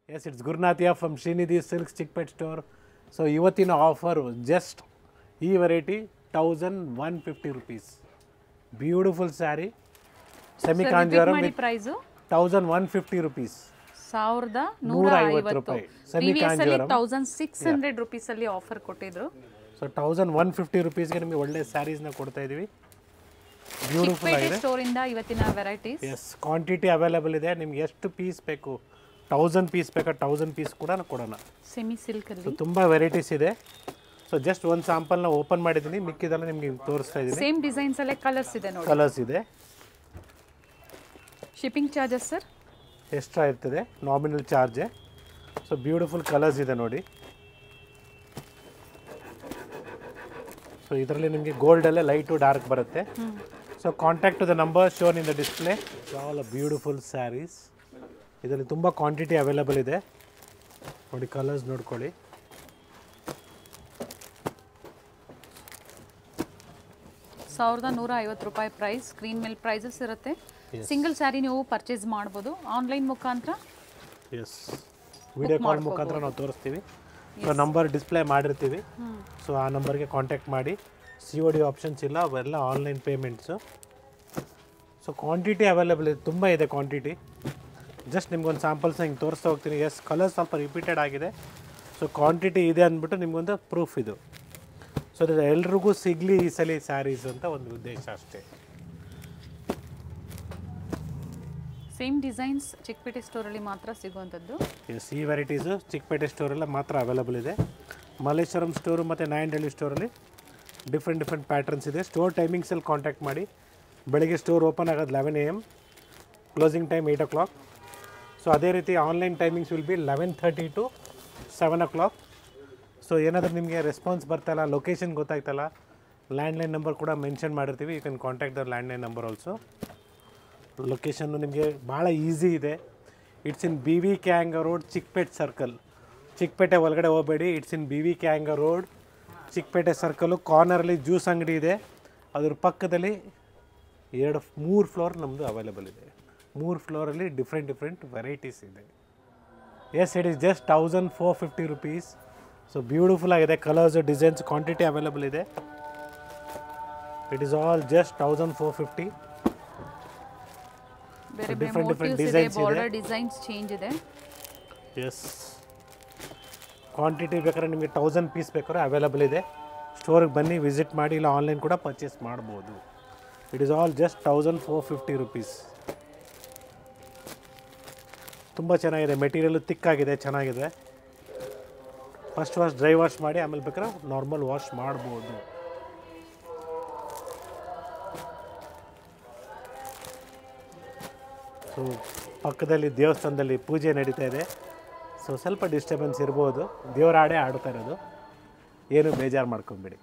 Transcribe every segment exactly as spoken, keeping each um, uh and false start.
Yes, it's Gurnathia from Srinidhi Silks Chickpet Store. So, ಇವತ್ತಿನ offer just ಈ variety thousand one fifty rupees beautiful sari semi Kanjivaram with price thousand one fifty rupees ಸಾವಿರದ ನೂರ ಐವತ್ತು ರೂಪಾಯಿ semi Kanjivaram thousand six hundred rupees ಅಲ್ಲಿ offer ಕೊಟ್ಟಿದ್ರು. So thousand one fifty ರುಪೀಸ್ಗೆ ನಿಮಗೆ ಒಳ್ಳೆ ಸ್ಯಾರೀಸ್ನ ಕೊಡ್ತಾ ಇದೀವಿ. ಬ್ಯೂಟಿಫುಲ್ ಆಗಿದೆ ಸ್ಟೋರ್ ಇಂದ ಇವತ್ತಿನ ವೆರೈಟೀಸ್. ಎಸ್, ಕ್ವಾಂಟಿಟಿ ಅವೈಲೇಬಲ್ ಇದೆ. ನಿಮ್ಗೆ ಎಷ್ಟು ಪೀಸ್ ಬೇಕು, ತೌಸಂಡ್ ಪೀಸ್ ಬೇಕಾ ತೌಸಂಡ್ ಪೀಸ್ ಕೂಡ ಕೊಡೋಣ. ಸೆಮಿ ಸಿಲ್ಕ್ ಅಲ್ಲಿ ತುಂಬ ವೆರೈಟೀಸ್ ಇದೆ. ಸೊ ಜಸ್ಟ್ ಒಂದು ಸ್ಯಾಂಪಲ್ನ ಓಪನ್ ಮಾಡಿದ್ದೀನಿ, ಮಿಕ್ಕಿದೆಲ್ಲ ನಿಮಗೆ ತೋರಿಸ್ತಾ ಇದ್ದೀನಿ. ಸೇಮ್ ಡಿಸೈನ್ಸ್ ಅಲ್ಲೇ ಕಲರ್ಸ್ ಇದೆ ನೋಡಿ. ಕಲರ್ಸ್ ಇದೆ. ಶಿಪ್ಪಿಂಗ್ ಚಾರ್ಜಸ್ ಸರ್ ಎಕ್ಸ್ಟ್ರಾ ಇರ್ತದೆ, nominal charge. So beautiful colours ಇದೆ ನೋಡಿ. ಸೊ ಇದರಲ್ಲಿ ನಿಮಗೆ ಗೋಲ್ಡಲ್ಲೇ ಲೈಟು ಡಾರ್ಕ್ ಬರುತ್ತೆ. So contact to the number shown in the display. All beautiful saris. ಇದರಲ್ಲಿ ತುಂಬ ಕ್ವಾಂಟಿಟಿ ಅವೈಲೇಬಲ್ ಇದೆ ನೋಡಿ. ಕಲರ್ಸ್ ನೋಡ್ಕೊಳ್ಳಿ. ಸಾವಿರದ ನೂರ ಐವತ್ತು ರೂಪಾಯಿ ಪ್ರೈಸ್. ಸ್ಕ್ರೀನ್ ಮೇಲೆ ಪ್ರೈಸಸ್ ಇರುತ್ತೆ. ಸಿಂಗಲ್ ಸ್ಯಾರಿ ನೀವು ಪರ್ಚೇಸ್ ಮಾಡ್ಬೋದು ಆನ್ಲೈನ್ ಮುಖಾಂತರ. ಎಸ್, ವಿಡಿಯೋ ಕಾಲ್ ಮುಖಾಂತರ ನಾವು ತೋರಿಸ್ತೀವಿ. ಸೊ ನಂಬರ್ ಡಿಸ್ಪ್ಲೇ ಮಾಡಿರ್ತೀವಿ. ಸೊ ಆ ನಂಬರ್ಗೆ ಕಾಂಟ್ಯಾಕ್ಟ್ ಮಾಡಿ. ಸಿ ಒ ಡಿ ಆಪ್ಷನ್ಸ್ ಇಲ್ಲ, ಅವೆಲ್ಲ online payments. So quantity available ಇದೆ, ತುಂಬ ಇದೆ ಕ್ವಾಂಟಿಟಿ. ಜಸ್ಟ್ ನಿಮ್ಗೊಂದು ಸ್ಯಾಂಪಲ್ಸ್ ಹಿಂಗೆ ತೋರಿಸ್ತಾ ಹೋಗ್ತೀನಿ. ಎಸ್, ಕಲರ್ ಸ್ವಲ್ಪ ರಿಪೀಟೆಡ್ ಆಗಿದೆ. ಸೊ ಕ್ವಾಂಟಿಟಿ ಇದೆ ಅಂದ್ಬಿಟ್ಟು ನಿಮ್ಗೊಂದು ಪ್ರೂಫ್ ಇದು. ಸೊ ಅದು ಎಲ್ರಿಗೂ ಸಿಗಲಿ ಈ ಸಲ ಸ್ಯಾರೀಸ್ ಅಂತ ಒಂದು ಉದ್ದೇಶ ಅಷ್ಟೇ. ಸೇಮ್ ಡಿಸೈನ್ಸ್ ಚಿಕ್ಕಪೇಟೆ ಸ್ಟೋರಲ್ಲಿ ಮಾತ್ರ ಸಿಗುವಂಥದ್ದು. ಎಸ್, ಈ ವೆರೈಟೀಸು ಚಿಕ್ಕಪೇಟೆ ಸ್ಟೋರೆಲ್ಲ ಮಾತ್ರ ಅವೈಲೇಬಲ್ ಇದೆ. ಮಲ್ಲೇಶ್ವರಂ ಸ್ಟೋರು ಮತ್ತು ನಾಯಂಡಹಳ್ಳಿ ಸ್ಟೋರಲ್ಲಿ ಡಿಫ್ರೆಂಟ್ ಡಿಫ್ರೆಂಟ್ ಪ್ಯಾಟ್ರನ್ಸ್ ಇದೆ. ಸ್ಟೋರ್ ಟೈಮಿಂಗ್ಸಲ್ಲಿ ಕಾಂಟ್ಯಾಕ್ಟ್ ಮಾಡಿ. ಬೆಳಗ್ಗೆ ಸ್ಟೋರ್ ಓಪನ್ ಆಗೋದು eleven A M, closing time eight o'clock. So ಅದೇ ರೀತಿ online timings will be eleven thirty to seven o'clock. So ಏನಾದರೂ ನಿಮಗೆ ರೆಸ್ಪಾನ್ಸ್ ಬರ್ತಾಯಿಲ್ಲ, ಲೊಕೇಶನ್ ಗೊತ್ತಾಯ್ತಲ್ಲ, ಲ್ಯಾಂಡ್ಲೈನ್ ನಂಬರ್ ಕೂಡ ಮೆನ್ಷನ್ ಮಾಡಿರ್ತೀವಿ. You can contact the landline number also. ಲೊಕೇಶನ್ನು ನಿಮಗೆ ಭಾಳ ಈಸಿ ಇದೆ. ಇಟ್ಸ್ ಇನ್ ಬಿ ವಿ ಕ್ಯಾಂಗ ರೋಡ್, ಚಿಕ್ಕಪೇಟೆ ಸರ್ಕಲ್. ಚಿಕ್ಕಪೇಟೆ ಒಳಗಡೆ ಹೋಗಬೇಡಿ. ಇಟ್ಸ್ ಇನ್ ಬಿ ವಿ ಕ್ಯಾಂಗ ರೋಡ್, ಚಿಕ್ಕಪೇಟೆ ಸರ್ಕಲ್ಲು. ಕಾರ್ನರಲ್ಲಿ ಜ್ಯೂಸ್ ಅಂಗಡಿ ಇದೆ, ಅದ್ರ ಪಕ್ಕದಲ್ಲಿ ಎರಡು ಮೂರು ಫ್ಲೋರ್ ನಮ್ಮದು ಅವೈಲೇಬಲ್ ಇದೆ. ಮೂರು ಫ್ಲೋರಲ್ಲಿ ಡಿಫ್ರೆಂಟ್ ಡಿಫ್ರೆಂಟ್ ವೆರೈಟೀಸ್ ಇದೆ. Yes, it is just thousand four fifty rupees. So beautiful ಆಗಿದೆ. ಕಲರ್ಸು, ಡಿಸೈನ್ಸ್, ಕ್ವಾಂಟಿಟಿ ಅವೈಲೇಬಲ್ ಇದೆ. It is all just thousand four fifty. Different different designs ಇದೆ. ಡಿಸೈನ್ಸ್ ಚೇಂಜ್ ಇದೆ. Yes, quantity ಬೇಕಾದ್ರೆ ನಿಮಗೆ thousand piece ಬೇಕಾದ್ರೆ available ಇದೆ. ಸ್ಟೋರಿಗೆ ಬನ್ನಿ, visit ಮಾಡಿ, ಇಲ್ಲ ಆನ್ಲೈನ್ ಕೂಡ ಪರ್ಚೇಸ್ ಮಾಡ್ಬೋದು. It is all just thousand four fifty rupees. ತುಂಬ ಚೆನ್ನಾಗಿದೆ. ಮೆಟೀರಿಯಲ್ಲು ತಿಕ್ಕಾಗಿದೆ, ಚೆನ್ನಾಗಿದೆ. ಫಸ್ಟ್ ವಾಶ್ ಡ್ರೈ ವಾಶ್ ಮಾಡಿ, ಆಮೇಲೆ ಬೇಕಾದ್ರೆ ನಾರ್ಮಲ್ ವಾಶ್ ಮಾಡ್ಬೋದು. ಸೊ ಪಕ್ಕದಲ್ಲಿ ದೇವಸ್ಥಾನದಲ್ಲಿ ಪೂಜೆ ನಡೀತಾ ಇದೆ. ಸೊ ಸ್ವಲ್ಪ ಡಿಸ್ಟರ್ಬೆನ್ಸ್ ಇರ್ಬೋದು. ದೇವರ ಹಾಡೇ ಆಡ್ತಾ ಇರೋದು, ಏನು ಬೇಜಾರು ಮಾಡ್ಕೊಂಬಿಡಿ.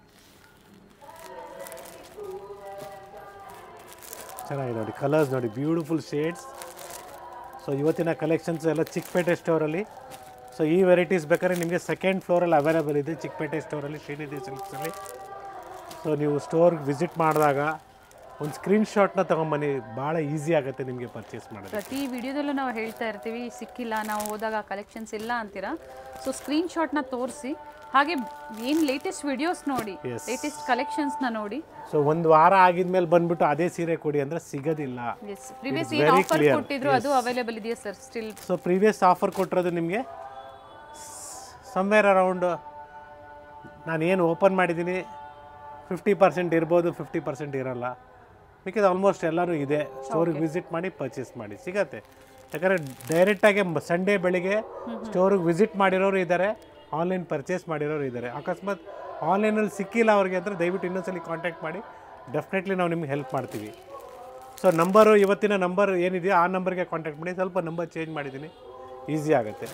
ಚೆನ್ನಾಗಿದೆ ನೋಡಿ. ಕಲರ್ಸ್ ನೋಡಿ, ಬ್ಯೂಟಿಫುಲ್ ಶೇಡ್ಸ್. ಸೊ ಇವತ್ತಿನ ಕಲೆಕ್ಷನ್ಸ್ ಎಲ್ಲ ಚಿಕ್ಕಪೇಟೆ ಸ್ಟೋರಲ್ಲಿ. ಸೊ ಈ ವೆರೈಟೀಸ್ ಬೇಕಾದ್ರೆ ನಿಮಗೆ ಸೆಕೆಂಡ್ ಫ್ಲೋರಲ್ಲಿ ಅವೈಲೇಬಲ್ ಇದೆ ಚಿಕ್ಕಪೇಟೆ ಸ್ಟೋರಲ್ಲಿ, ಶ್ರೀನಿಧಿ ಸಿಲ್ಕ್ಸಲ್ಲಿ. ಸೊ ನೀವು ಸ್ಟೋರ್ಗೆ ವಿಸಿಟ್ ಮಾಡಿದಾಗ ಒಂದು ಸ್ಕ್ರೀನ್ಶಾಟ್ನ ತೊಗೊಂಬನ್ನಿ, ಭಾಳ ಈಸಿ ಆಗುತ್ತೆ ನಿಮಗೆ ಪರ್ಚೇಸ್ ಮಾಡೋದು. ಪ್ರತಿ ವಿಡಿಯೋದಲ್ಲೂ ನಾವು ಹೇಳ್ತಾ ಇರ್ತೀವಿ, ಸಿಕ್ಕಿಲ್ಲ, ನಾವು ಹೋದಾಗ ಕಲೆಕ್ಷನ್ಸ್ ಇಲ್ಲ ಅಂತೀರಾ. ಸೊ ಸ್ಕ್ರೀನ್ಶಾಟ್ನ ತೋರಿಸಿ, ಹಾಗೆ ಏನು ಲೇಟೆಸ್ಟ್ ವಿಡಿಯೋಸ್ ನೋಡಿ, ಲೇಟೆಸ್ಟ್ ಕಲೆಕ್ಷನ್ಸ್ನ ನೋಡಿ. ಸೊ ಒಂದು ವಾರ ಆಗಿದ್ಮೇಲೆ ಬಂದ್ಬಿಟ್ಟು ಅದೇ ಸೀರೆ ಕೊಡಿ ಅಂದರೆ ಸಿಗೋದಿಲ್ಲ. ಪ್ರೀವಿಯಸ್ ಏನು ಆಫರ್ ಕೊಟ್ಟಿದ್ರು ಅದು ಅವೈಲೇಬಲ್ ಇದೆಯಾ sir still? So previous offer ಕೊಟ್ಟಿರೋದು ನಿಮಗೆ ಸಮ್ವೇರ್ ಅರೌಂಡ್, ನಾನು ಏನು ಓಪನ್ ಮಾಡಿದ್ದೀನಿ ಫಿಫ್ಟಿ ಪರ್ಸೆಂಟ್ ಇರ್ಬೋದು, ಫಿಫ್ಟಿ ಪರ್ಸೆಂಟ್ ಇರೋಲ್ಲ. ಮಿಕ್ಕಿದ ಆಲ್ಮೋಸ್ಟ್ ಎಲ್ಲರೂ ಇದೆ. ಸ್ಟೋರಿಗೆ ವಿಸಿಟ್ ಮಾಡಿ ಪರ್ಚೇಸ್ ಮಾಡಿ, ಸಿಗತ್ತೆ. ಯಾಕಂದರೆ ಡೈರೆಕ್ಟಾಗಿ ಸಂಡೇ ಬೆಳಿಗ್ಗೆ ಸ್ಟೋರಿಗೆ ವಿಸಿಟ್ ಮಾಡಿರೋರು ಇದ್ದಾರೆ, ಆನ್ಲೈನ್ ಪರ್ಚೇಸ್ ಮಾಡಿರೋರು ಇದ್ದಾರೆ. ಅಕಸ್ಮಾತ್ ಆನ್ಲೈನಲ್ಲಿ ಸಿಕ್ಕಿಲ್ಲ ಅವ್ರಿಗೆ ಅಂದರೆ ದಯವಿಟ್ಟು ಇನ್ನೊಂದ್ಸಲಿ ಕಾಂಟ್ಯಾಕ್ಟ್ ಮಾಡಿ, ಡೆಫಿನೆಟ್ಲಿ ನಾವು ನಿಮ್ಗೆ ಹೆಲ್ಪ್ ಮಾಡ್ತೀವಿ. ಸೊ ನಂಬರು, ಇವತ್ತಿನ ನಂಬರ್ ಏನಿದೆಯೋ ಆ ನಂಬರ್ಗೆ ಕಾಂಟ್ಯಾಕ್ಟ್ ಮಾಡಿ. ಸ್ವಲ್ಪ ನಂಬರ್ ಚೇಂಜ್ ಮಾಡಿದ್ದೀನಿ, ಈಸಿ ಆಗುತ್ತೆ.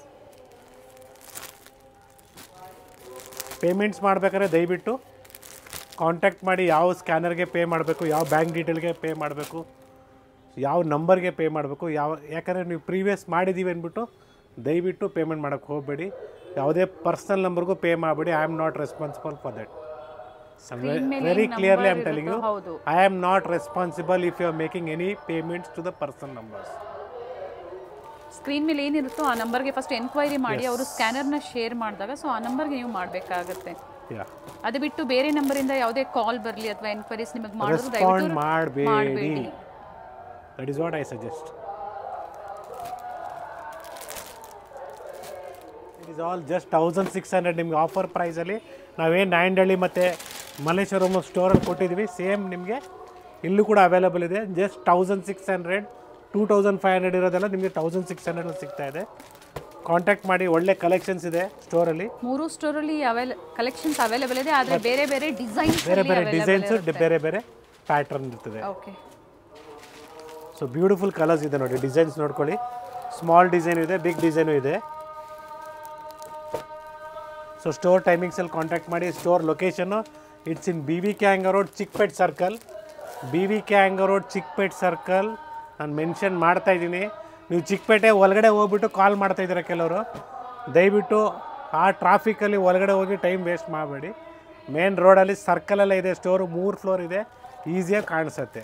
ಪೇಮೆಂಟ್ಸ್ ಮಾಡಬೇಕಾದ್ರೆ ದಯವಿಟ್ಟು ಕಾಂಟ್ಯಾಕ್ಟ್ ಮಾಡಿ. ಯಾವ ಸ್ಕ್ಯಾನರ್ಗೆ ಪೇ ಮಾಡಬೇಕು, ಯಾವ ಬ್ಯಾಂಕ್ ಡೀಟೇಲ್ಗೆ ಪೇ ಮಾಡಬೇಕು, ಯಾವ ನಂಬರ್ಗೆ ಪೇ ಮಾಡಬೇಕು, ಯಾವ ಯಾಕಂದರೆ ನೀವು ಪ್ರೀವಿಯಸ್ ಮಾಡಿದ್ದೀವಿ ಅಂದ್ಬಿಟ್ಟು ದಯವಿಟ್ಟು ಪೇಮೆಂಟ್ ಮಾಡೋಕ್ಕೆ ಹೋಗಬೇಡಿ. ಯಾವುದೇ ಪರ್ಸ್ನಲ್ ನಂಬರ್ಗೂ ಪೇ ಮಾಡಬೇಡಿ. I am not responsible for that. Very clearly I am telling you, I am not responsible if you are making any payments to the personal numbers. Screen ಮೇಲೆ ಏನಿರುತ್ತೋ ಆ ನಂಬರ್ಗೆ ಫಸ್ಟ್ ಎನ್ಕ್ವೈರಿ ಮಾಡಿ ಅವರು ಸ್ಕ್ಯಾನರ್ನ share ಮಾಡಿದಾಗ so ಆ ನಂಬರ್ಗೆ ನೀವು ಮಾಡಬೇಕಾಗುತ್ತೆ. ಅದು ಬಿಟ್ಟು ಬೇರೆ ನಂಬರಿಂದ ಯಾವುದೇ ಕಾಲ್ ಬರಲಿ ಅಥವಾ ಎನ್ಕ್ವೈರೀಸ್ ನಿಮಗೆ ಮಾಡೋದು ದಯವಿಟ್ಟು ಮಾಡಬೇಡಿ. That is what I suggest. It is all just thousand six hundred ನಿಮಗೆ ಆಫರ್ ಪ್ರೈಸಲ್ಲಿ. ನಾವೇನು ನಾಯಂಡಹಳ್ಳಿ ಮತ್ತು ಮಲ್ಲೇಶ್ವರಂ ಸ್ಟೋರಲ್ಲಿ ಕೊಟ್ಟಿದ್ವಿ ಸೇಮ್ ನಿಮಗೆ ಇಲ್ಲೂ ಕೂಡ ಅವೈಲೇಬಲ್ ಇದೆ. Just thousand six hundred two thousand five hundred ಇರೋದೆಲ್ಲ ನಿಮಗೆ ತೌಸಂಡ್ ಸಿಕ್ಸ್ ಹಂಡ್ರೆಡ್ ಸಿಗ್ತಾ ಇದೆ. ಕಾಂಟ್ಯಾಕ್ಟ್ ಮಾಡಿ, ಒಳ್ಳೆ ಕಲೆಕ್ಷನ್ಸ್ ಇದೆ ಸ್ಟೋರಲ್ಲಿ. ಮೂರು ಸ್ಟೋರಲ್ಲಿ ಅವೈಲ ಕಲೆಕ್ಷನ್ಸ್ ಅವೈಲೇಬಲ್ ಇದೆ, ಆದರೆ ಬೇರೆ ಬೇರೆ ಡಿಸೈನ್ಸ್ ಬೇರೆ ಬೇರೆ ಡಿಸೈನ್ಸ್ ಬೇರೆ ಬೇರೆ ಪ್ಯಾಟರ್ನ್ ಇರ್ತದೆ. ಓಕೆ, ಸೊ ಬ್ಯೂಟಿಫುಲ್ ಕಲರ್ಸ್ ಇದೆ ನೋಡಿ. ಡಿಸೈನ್ಸ್ ನೋಡ್ಕೊಳ್ಳಿ, ಸ್ಮಾಲ್ ಡಿಸೈನ್ ಇದೆ, ಬಿಗ್ ಡಿಸೈನು ಇದೆ. ಸೊ ಸ್ಟೋರ್ ಟೈಮಿಂಗ್ಸಲ್ಲಿ ಕಾಂಟ್ಯಾಕ್ಟ್ ಮಾಡಿ. ಸ್ಟೋರ್ ಲೊಕೇಶನ್ನು it's in B V K Iyengar road, Chickpet circle. B V K Iyengar road, Chickpet circle ನಾನು ಮೆನ್ಷನ್ ಮಾಡ್ತಾ ಇದ್ದೀನಿ. ನೀವು ಚಿಕ್ಕಪೇಟೆ ಒಳಗಡೆ ಹೋಗ್ಬಿಟ್ಟು ಕಾಲ್ ಮಾಡ್ತಾ ಇದ್ದೀರಾ ಕೆಲವರು. ದಯವಿಟ್ಟು ಆ ಟ್ರಾಫಿಕಲ್ಲಿ ಒಳಗಡೆ ಹೋಗಿ ಟೈಮ್ ವೇಸ್ಟ್ ಮಾಡಬೇಡಿ. ಮೇನ್ ರೋಡಲ್ಲಿ ಸರ್ಕಲಲ್ಲೇ ಇದೆ ಸ್ಟೋರು, ಮೂರು ಫ್ಲೋರ್ ಇದೆ, ಈಸಿಯಾಗಿ ಕಾಣಿಸುತ್ತೆ.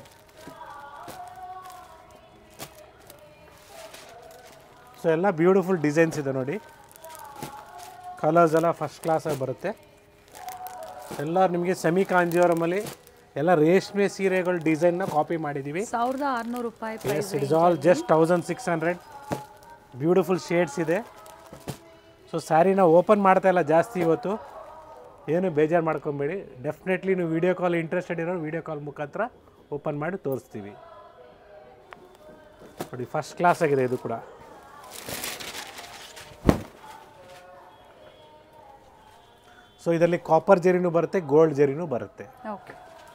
ಸೊ ಎಲ್ಲ ಬ್ಯೂಟಿಫುಲ್ ಡಿಸೈನ್ಸ್ ಇದೆ ನೋಡಿ. ಕಲರ್ಸ್ ಎಲ್ಲ ಫಸ್ಟ್ ಕ್ಲಾಸಾಗಿ ಬರುತ್ತೆ. ಎಲ್ಲ ನಿಮಗೆ ಸೆಮಿ ಕಾಂಜೀವರಮಲ್ಲಿ ಎಲ್ಲ ರೇಷ್ಮೆ ಸೀರೆಗಳ ಡಿಸೈನ್ನ ಕಾಪಿ ಮಾಡಿದ್ದೀವಿ. ಸಾವಿರದ ಆರುನೂರು ರೂಪಾಯಿ price. It is all just thousand six hundred. Beautiful shades ಇದೆ. ಸೊ ಸ್ಯಾರಿನ ಓಪನ್ ಮಾಡ್ತಾ ಇಲ್ಲ ಜಾಸ್ತಿ ಇವತ್ತು, ಏನು ಬೇಜಾರು ಮಾಡ್ಕೊಬೇಡಿ. ಡೆಫಿನೆಟ್ಲಿ ನೀವು ವೀಡಿಯೋ ಕಾಲ್ ಇಂಟ್ರೆಸ್ಟೆಡ್ ಇರೋರು ವೀಡಿಯೋ ಕಾಲ್ ಮುಖಾಂತರ ಓಪನ್ ಮಾಡಿ ತೋರಿಸ್ತೀವಿ ನೋಡಿ. ಫಸ್ಟ್ ಕ್ಲಾಸ್ ಆಗಿದೆ ಇದು ಕೂಡ. ಸೊ ಇದರಲ್ಲಿ ಕಾಪರ್ ಜರಿನೂ ಬರುತ್ತೆ, ಗೋಲ್ಡ್ ಜರಿನೂ ಬರುತ್ತೆ. ಓಕೆ,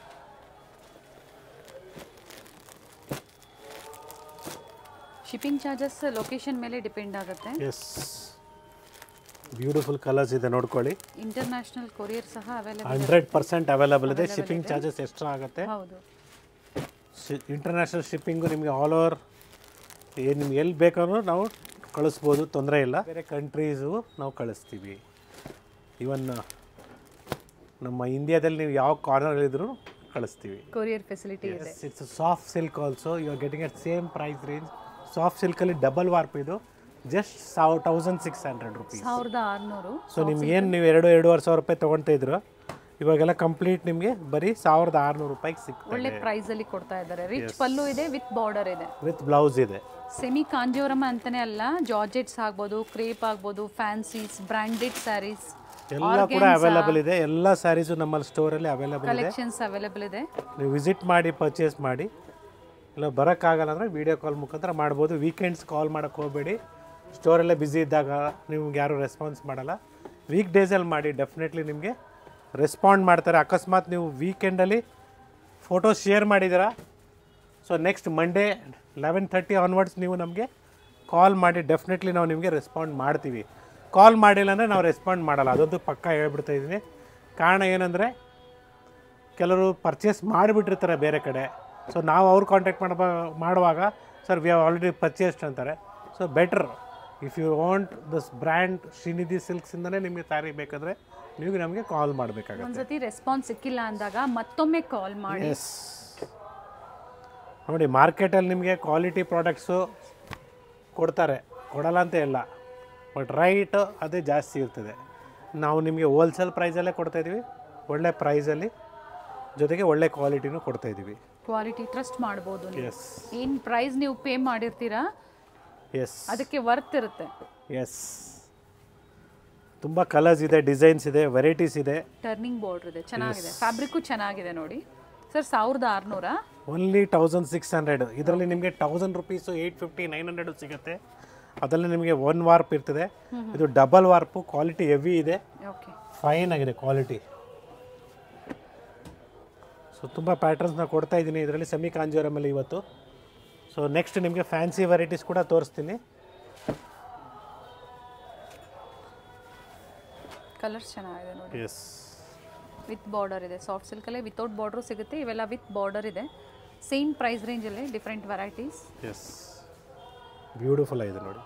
ಶಿಪ್ಪಿಂಗ್ ಚಾರ್ಜಸ್ ಲೊಕೇಶನ್ ಮೇಲೆ ಡಿಪೆಂಡ್ ಆಗುತ್ತೆ. ಎಸ್, ಬ್ಯೂಟಿಫುಲ್ ಕಲರ್ಸ್ ಇದೆ ನೋಡ್ಕೊಳ್ಳಿ. ಇಂಟರ್ನ್ಯಾಷನಲ್ ಕೊರಿಯರ್ ಸಹ ಅವೈಲೇಬಲ್ ಹಂಡ್ರೆಡ್ ಪರ್ಸೆಂಟ್ ಅವೈಲೇಬಲ್ ಇದೆ. ಶಿಪ್ಪಿಂಗ್ ಚಾರ್ಜಸ್ ಎಕ್ಸ್ಟ್ರಾ ಆಗುತ್ತೆ. ಹೌದು, ಇಂಟರ್ನ್ಯಾಷನಲ್ ಶಿಪ್ಪಿಂಗು ನಿಮಗೆ ಆಲ್ ಓವರ್ ಏನು ನಿಮ್ಗೆ ಎಲ್ಲಿ ಬೇಕಾದ್ರೂ ನಾವು ಕಳಿಸ್ಬೋದು, ತೊಂದರೆ ಇಲ್ಲ. ಬೇರೆ ಕಂಟ್ರೀಸು ನಾವು ಕಳಿಸ್ತೀವಿ. ಇವನ್ ನಮ್ಮ ಇಂಡಿಯಾದಲ್ಲಿ ನೀವು ಯಾವ ಕಾರ್ನರಲ್ಲಿದ್ದರೂ ಕಳಿಸ್ತೀವಿ. ಕೊರಿಯರ್ ಫೆಸಿಲಿಟಿ ಇದೆ. It's soft silk also. You are getting at same price range. Soft ಸಿಲ್ಕಲ್ಲಿ ಡಬಲ್ ವಾರ್ಪ್ ಇದು ಜಸ್ಟ್ ಸಾವ್ ತೌಸಂಡ್ ಸಿಕ್ಸ್ ಹಂಡ್ರೆಡ್ ರುಪೀಸ್, ಸಾವಿರದ ಆರುನೂರು. ಸೊ ನಿಮ್ಗೆ ಏನು ನೀವು ಎರಡು ಎರಡೂವರೆ ಸಾವಿರ ರೂಪಾಯಿ ತೊಗೊಳ್ತಾ ಇದ್ರು, ಇವಾಗೆಲ್ಲ ಕಂಪ್ಲೀಟ್ ನಿಮಗೆ ಬರೀ ಸಾವಿರದ ಆರುನೂರು ರೂಪಾಯಿಗೆ ಸಿಗ್ತದೆ. ಒಳ್ಳೆ ಪ್ರೈಸಲ್ಲಿ ಕೊಡ್ತಾ ಇದ್ದಾರೆ. ರಿಚ್ ಪಲ್ಲು ಇದೆ, ವಿತ್ ಬಾರ್ಡರ್ ಇದೆ, ವಿತ್ ಬ್ಲೌಸ್ ಇದೆ. ಸೆಮಿ ಕಾಂಜೀವರಂ ಅಂತಾನೆ ಅಲ್ಲ, ಜಾರ್ಜೆಟ್ಸ್ ಆಗ್ಬೋದು, ಕ್ರೇಪ್ ಆಗ್ಬೋದು, ಫ್ಯಾನ್ಸೀಸ್, ಬ್ರ್ಯಾಂಡೆಡ್ ಸ್ಯಾರೀಸ್ ಎಲ್ಲ ಕೂಡ ಅವೈಲೇಬಲ್ ಇದೆ. ಎಲ್ಲ ಸ್ಯಾರೀಸು ನಮ್ಮ ಸ್ಟೋರಲ್ಲಿ ಅವೈಲೇಬಲ್ ಇದೆ. ಕಲೆಕ್ಷನ್ಸ್ ಅವೈಲೇಬಲ್ ಇದೆ. ನೀವು ವಿಸಿಟ್ ಮಾಡಿ ಪರ್ಚೇಸ್ ಮಾಡಿ. ಇಲ್ಲ ಬರೋಕ್ಕಾಗಲ್ಲ ಅಂದರೆ ವೀಡಿಯೋ ಕಾಲ್ ಮುಖಾಂತರ ಮಾಡ್ಬೋದು. ವೀಕೆಂಡ್ಸ್ ಕಾಲ್ ಮಾಡೋಕ್ಕೆ ಹೋಗಬೇಡಿ, ಸ್ಟೋರಲ್ಲೇ ಬ್ಯುಸಿ ಇದ್ದಾಗ ನಿಮ್ಗೆ ಯಾರೂ ರೆಸ್ಪಾನ್ಸ್ ಮಾಡಲ್ಲ. ವೀಕ್ ಡೇಸಲ್ಲಿ ಮಾಡಿ, ಡೆಫಿನೆಟ್ಲಿ ನಿಮಗೆ ರೆಸ್ಪಾಂಡ್ ಮಾಡ್ತಾರೆ. ಅಕಸ್ಮಾತ್ ನೀವು ವೀಕೆಂಡಲ್ಲಿ ಫೋಟೋಸ್ ಶೇರ್ ಮಾಡಿದ್ದೀರಾ, so next Monday eleven thirty onwards ನೀವು ನಮಗೆ ಕಾಲ್ ಮಾಡಿ, ಡೆಫಿನೆಟ್ಲಿ ನಾವು ನಿಮಗೆ ರೆಸ್ಪಾಂಡ್ ಮಾಡ್ತೀವಿ. ಕಾಲ್ ಮಾಡಿಲ್ಲ ಅಂದರೆ ನಾವು ರೆಸ್ಪಾಂಡ್ ಮಾಡಲ್ಲ, ಅದಂತೂ ಪಕ್ಕ ಹೇಳ್ಬಿಡ್ತಾ ಇದ್ದೀನಿ. ಕಾರಣ ಏನಂದರೆ ಕೆಲವರು ಪರ್ಚೇಸ್ ಮಾಡಿಬಿಟ್ಟಿರ್ತಾರೆ ಬೇರೆ ಕಡೆ. ಸೊ ನಾವು ಅವ್ರು ಕಾಂಟ್ಯಾಕ್ಟ್ ಮಾಡಬ ಮಾಡುವಾಗ sir we have already purchased ಅಂತಾರೆ. So better if you want this brand Shrinidhi ಸಿಲ್ಕ್ಸಿಂದನೇ ನಿಮಗೆ ಸ್ಯಾರಿ ಬೇಕಾದರೆ ನೀವು ನಮಗೆ ಕಾಲ್ ಮಾಡಬೇಕಾಗುತ್ತೆ. ಒಂದ್ಸತಿ ರೆಸ್ಪಾನ್ಸ್ ಸಿಕ್ಕಿಲ್ಲ ಅಂದಾಗ ಮತ್ತೊಮ್ಮೆ ಕಾಲ್ ಮಾಡಿ. ಎಸ್, ನೋಡಿ ಮಾರ್ಕೆಟಲ್ಲಿ ನಿಮಗೆ ಕ್ವಾಲಿಟಿ ಪ್ರಾಡಕ್ಟ್ಸು ಕೊಡ್ತಾರೆ, ಕೊಡಲ್ಲ ಅಂತ ಇಲ್ಲ, ಬಟ್ ರೈಟ್ ಅದೇ ಜಾಸ್ತಿ ಇರ್ತದೆ. ನಾವು ನಿಮಗೆ ಹೋಲ್ಸೇಲ್ ಪ್ರೈಸಲ್ಲೇ ಕೊಡ್ತಾಯಿದ್ದೀವಿ, ಒಳ್ಳೆ ಪ್ರೈಸಲ್ಲಿ, ಜೊತೆಗೆ ಒಳ್ಳೆ ಕ್ವಾಲಿಟಿನೂ ಕೊಡ್ತಾಯಿದ್ದೀವಿ. ಕ್ವಾಲಿಟಿ ಟ್ರಸ್ಟ್ ಮಾಡ್ಬೋದು. ಎಸ್, ಏನು ಪ್ರೈಸ್ ನೀವು ಪೇ ಮಾಡಿರ್ತೀರಾ ಎಸ್, ಅದಕ್ಕೆ ವರ್ತ್ ಇರುತ್ತೆ. ಎಸ್, ತುಂಬ ಕಲರ್ಸ್ ಇದೆ, ಡಿಸೈನ್ಸ್ ಇದೆ, ವೆರೈಟೀಸ್ ಇದೆ. ಟರ್ನಿಂಗ್ ಬಾರ್ಡರ್ ಇದೆ, ಚೆನ್ನಾಗಿದೆ. ಫ್ಯಾಬ್ರಿಕ್ಕು ಚೆನ್ನಾಗಿದೆ ನೋಡಿ ಸರ್. ಸಾವಿರದ ಆರುನೂರ ಓನ್ಲಿ ತೌಸಂಡ್ ಸಿಕ್ಸ್ ಹಂಡ್ರೆಡ್. ಇದರಲ್ಲಿ ನಿಮಗೆ thousand rupees eight fifty nine hundred ಸಿಗುತ್ತೆ. ಅದರಲ್ಲಿ ನಿಮಗೆ ಒನ್ ವಾರ್ಪ್ ಇರ್ತದೆ, ಇದು ಡಬಲ್ ವಾರ್ಪು. ಕ್ವಾಲಿಟಿ ಹೆವಿ ಇದೆ, ಓಕೆ, ಫೈನ್ ಆಗಿದೆ ಕ್ವಾಲಿಟಿ. ಸೊ ತುಂಬ ಪ್ಯಾಟರ್ನ್ಸ್ನ ಕೊಡ್ತಾ ಇದ್ದೀನಿ ಇದರಲ್ಲಿ ಸೆಮಿ ಕಾಂಜೀವರಮಲ್ಲಿ ಇವತ್ತು. ಸೊ ನೆಕ್ಸ್ಟ್ ನಿಮಗೆ ಫ್ಯಾನ್ಸಿ ವೆರೈಟೀಸ್ ಕೂಡ ತೋರಿಸ್ತೀನಿ. ಕಲರ್ಸ್ ಚೆನ್ನಾಗಿದೆ ನೋಡಿ. ಎಸ್, ವಿತ್ ಬಾರ್ಡರ್ ಇದೆ. ಸಾಫ್ಟ್ ಸಿಲ್ಕಲ್ಲೇ ವಿತೌಟ್ ಬಾರ್ಡ್ರು ಸಿಗುತ್ತೆ, ಇವೆಲ್ಲ ವಿತ್ ಬಾರ್ಡರ್ ಇದೆ. ಸೇಮ್ ಪ್ರೈಸ್ ರೇಂಜಲ್ಲೇ ಡಿಫ್ರೆಂಟ್ ವೆರೈಟೀಸ್. ಎಸ್, ಬ್ಯೂಟಿಫುಲ್ ಆಗಿದೆ ನೋಡಿ.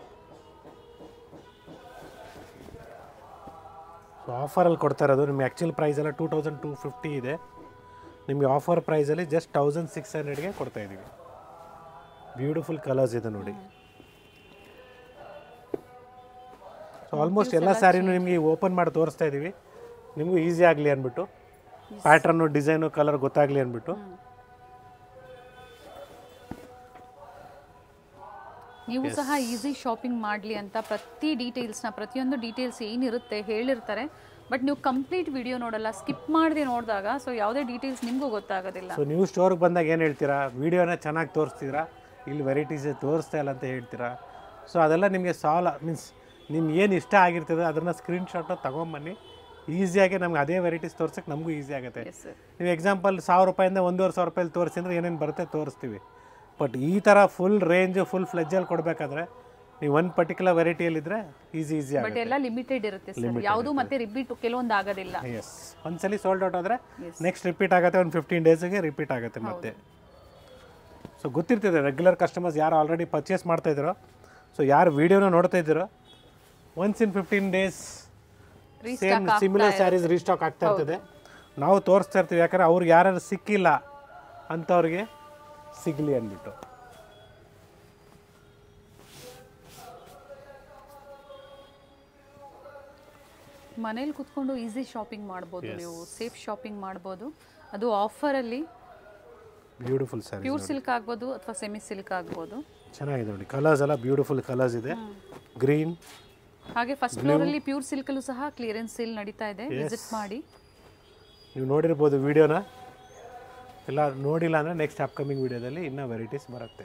ಸೊ ಆಫರಲ್ಲಿ ಕೊಡ್ತಾ ಇರೋದು ನಿಮಗೆ ಆ್ಯಕ್ಚುಲ್ ಪ್ರೈಸ್ ಎಲ್ಲ ಟೂ ತೌಸಂಡ್ ಟೂ ಫಿಫ್ಟಿ ಇದೆ, ನಿಮಗೆ ಆಫರ್ ಪ್ರೈಸಲ್ಲಿ ಜಸ್ಟ್ ತೌಸಂಡ್ ಸಿಕ್ಸ್ ಹಂಡ್ರೆಡ್ಗೆ ಕೊಡ್ತಾಯಿದ್ದೀವಿ. ಬ್ಯೂಟಿಫುಲ್ ಕಲರ್ಸ್ ಇದೆ ನೋಡಿ. ಸೊ ಆಲ್ಮೋಸ್ಟ್ ಎಲ್ಲ ಸ್ಯಾರಿನೂ ನಿಮಗೆ ಓಪನ್ ಮಾಡಿ ತೋರಿಸ್ತಾ ಇದ್ದೀವಿ, ನಿಮಗೂ ಈಸಿ ಆಗಲಿ ಅಂದ್ಬಿಟ್ಟು, ಪ್ಯಾಟ್ರನ್ನು ಡಿಸೈನು ಕಲರ್ ಗೊತ್ತಾಗಲಿ ಅಂದ್ಬಿಟ್ಟು. ನೀವು ಸಹ ಈಸಿ ಶಾಪಿಂಗ್ ಮಾಡಲಿ ಅಂತ ಪ್ರತಿ ಡೀಟೇಲ್ಸ್ನ ಪ್ರತಿಯೊಂದು ಡೀಟೇಲ್ಸ್ ಏನಿರುತ್ತೆ ಹೇಳಿರ್ತಾರೆ. ಬಟ್ ನೀವು ಕಂಪ್ಲೀಟ್ ವಿಡಿಯೋ ನೋಡಲ್ಲ, ಸ್ಕಿಪ್ ಮಾಡದೆ ನೋಡಿದಾಗ ಸೊ ಯಾವುದೇ ಡೀಟೇಲ್ಸ್ ನಿಮಗೂ ಗೊತ್ತಾಗೋದಿಲ್ಲ. ಸೊ ನೀವು ಸ್ಟೋರ್ಗೆ ಬಂದಾಗ ಏನು ಹೇಳ್ತೀರಾ, ವೀಡಿಯೋನ ಚೆನ್ನಾಗಿ ತೋರಿಸ್ತೀರಾ, ಇಲ್ಲಿ ವೆರೈಟೀಸ್ ತೋರಿಸ್ತಾ ಇಲ್ಲ ಅಂತ ಹೇಳ್ತೀರಾ. ಸೊ ಅದೆಲ್ಲ ನಿಮಗೆ ಸಾಲ ಮೀನ್ಸ್ ನಿಮ್ಗೆ ಏನು ಇಷ್ಟ ಆಗಿರ್ತದೆ ಅದನ್ನು ಸ್ಕ್ರೀನ್ಶಾಟು ತೊಗೊಂಬನ್ನಿ, ಈಸಿಯಾಗಿ ನಮ್ಗೆ ಅದೇ ವೆರೈಟೀಸ್ ತೋರ್ಸೋಕ್ಕೆ ನಮಗೂ ಈಸಿ ಆಗುತ್ತೆ. ನೀವು ಎಕ್ಸಾಂಪಲ್ ಸಾವಿರ ರೂಪಾಯಿಂದ ಒಂದೂವರೆ ಸಾವಿರ ರೂಪಾಯಲ್ಲಿ ತೋರಿಸಿ ಅಂದರೆ ಏನೇನು ಬರುತ್ತೆ ತೋರಿಸ್ತೀವಿ. ಬಟ್ ಈ ಥರ ಫುಲ್ ರೇಂಜು ಫುಲ್ ಫ್ಲೆಜ್ಜಲ್ಲಿ ಕೊಡಬೇಕಾದ್ರೆ ನೀವು ಒಂದು ಪರ್ಟಿಕ್ಯುಲರ್ ವೆರೈಟಿಯಲ್ಲಿದ್ದರೆ ಈಸಿ ಈಸಿ ಆಗುತ್ತೆ. ಬಟ್ ಎಲ್ಲ ಲಿಮಿಟೆಡ್ ಇರುತ್ತೆ ಸರ್, ಯಾವುದು ಮತ್ತೆ ರಿಪೀಟ್ ಕೆಲವೊಂದು ಆಗೋದಿಲ್ಲ. ಎಸ್, ಒಂದ್ಸಲಿ ಸೋಲ್ಡ್ ಔಟ್ ಆದರೆ ನೆಕ್ಸ್ಟ್ ರಿಪೀಟ್ ಆಗುತ್ತೆ, ಒಂದು ಫಿಫ್ಟೀನ್ ಡೇಸಿಗೆ ರಿಪೀಟ್ ಆಗುತ್ತೆ ಮತ್ತೆ. ಸೊ ಗೊತ್ತಿರ್ತದೆ ರೆಗ್ಯುಲರ್ ಕಸ್ಟಮರ್ಸ್ ಯಾರು ಆಲ್ರೆಡಿ ಪರ್ಚೇಸ್ ಮಾಡ್ತಾಯಿದ್ದೀರೋ, ಸೊ ಯಾರು ವೀಡಿಯೋನ ನೋಡ್ತಾ ಇದ್ದೀರೋ, once in fifteen days same similar saris restock ಆಗ್ತಾ ಇರ್ತದೆ. ನಾವು ತೋರಿಸ್ತಾ ಇರ್ತೀವಿ, ಯಾಕಂದರೆ ಅವ್ರಿಗೆ ಯಾರು ಸಿಕ್ಕಿಲ್ಲ ಅಂಥವ್ರಿಗೆ ಸಿಗಲಿ ಅಂದ್ಬಿಟ್ಟು. ಮನೇಲಿ ಕುತ್ಕೊಂಡು ಈಸಿ ಶಾಪಿಂಗ್ ಮಾಡ್ಬೋದು, ನೀವು ಸೇಫ್ ಶಾಪಿಂಗ್ ಮಾಡ್ಬೋದು. ಅದು ಆಫರಲ್ಲಿ ಬ್ಯೂಟಿಫುಲ್ ಸ್ಯಾರಿ, ಪ್ಯೂರ್ ಸಿಲ್ಕ್ ಆಗ್ಬೋದು ಅಥವಾ ಸೆಮಿ ಸಿಲ್ಕ್ ಆಗ್ಬೋದು. ಚೆನ್ನಾಗಿದೆ ನೋಡಿ, ಕಲರ್ಸ್ ಎಲ್ಲ ಬ್ಯೂಟಿಫುಲ್ ಕಲರ್ಸ್ ಇದೆ, ಗ್ರೀನ್. ಹಾಗೆ ಫಸ್ಟ್ ಫ್ಲೋರಲ್ಲಿ ಪ್ಯೂರ್ ಸಿಲ್ಕಲ್ಲೂ ಸಹ ಕ್ಲಿಯರೆನ್ಸ್ ಸೇಲ್ ನಡೀತಾ ಇದೆ, ವಿಸಿಟ್ ಮಾಡಿ. ನೀವು ನೋಡಿರ್ಬೋದು ವಿಡಿಯೋನ, ಎಲ್ಲ ನೋಡಿಲ್ಲ ಅಂದರೆ ನೆಕ್ಸ್ಟ್ ಅಪ್ಕಮಿಂಗ್ ವಿಡಿಯೋದಲ್ಲಿ ಇನ್ನೂ ವೆರೈಟೀಸ್ ಬರುತ್ತೆ.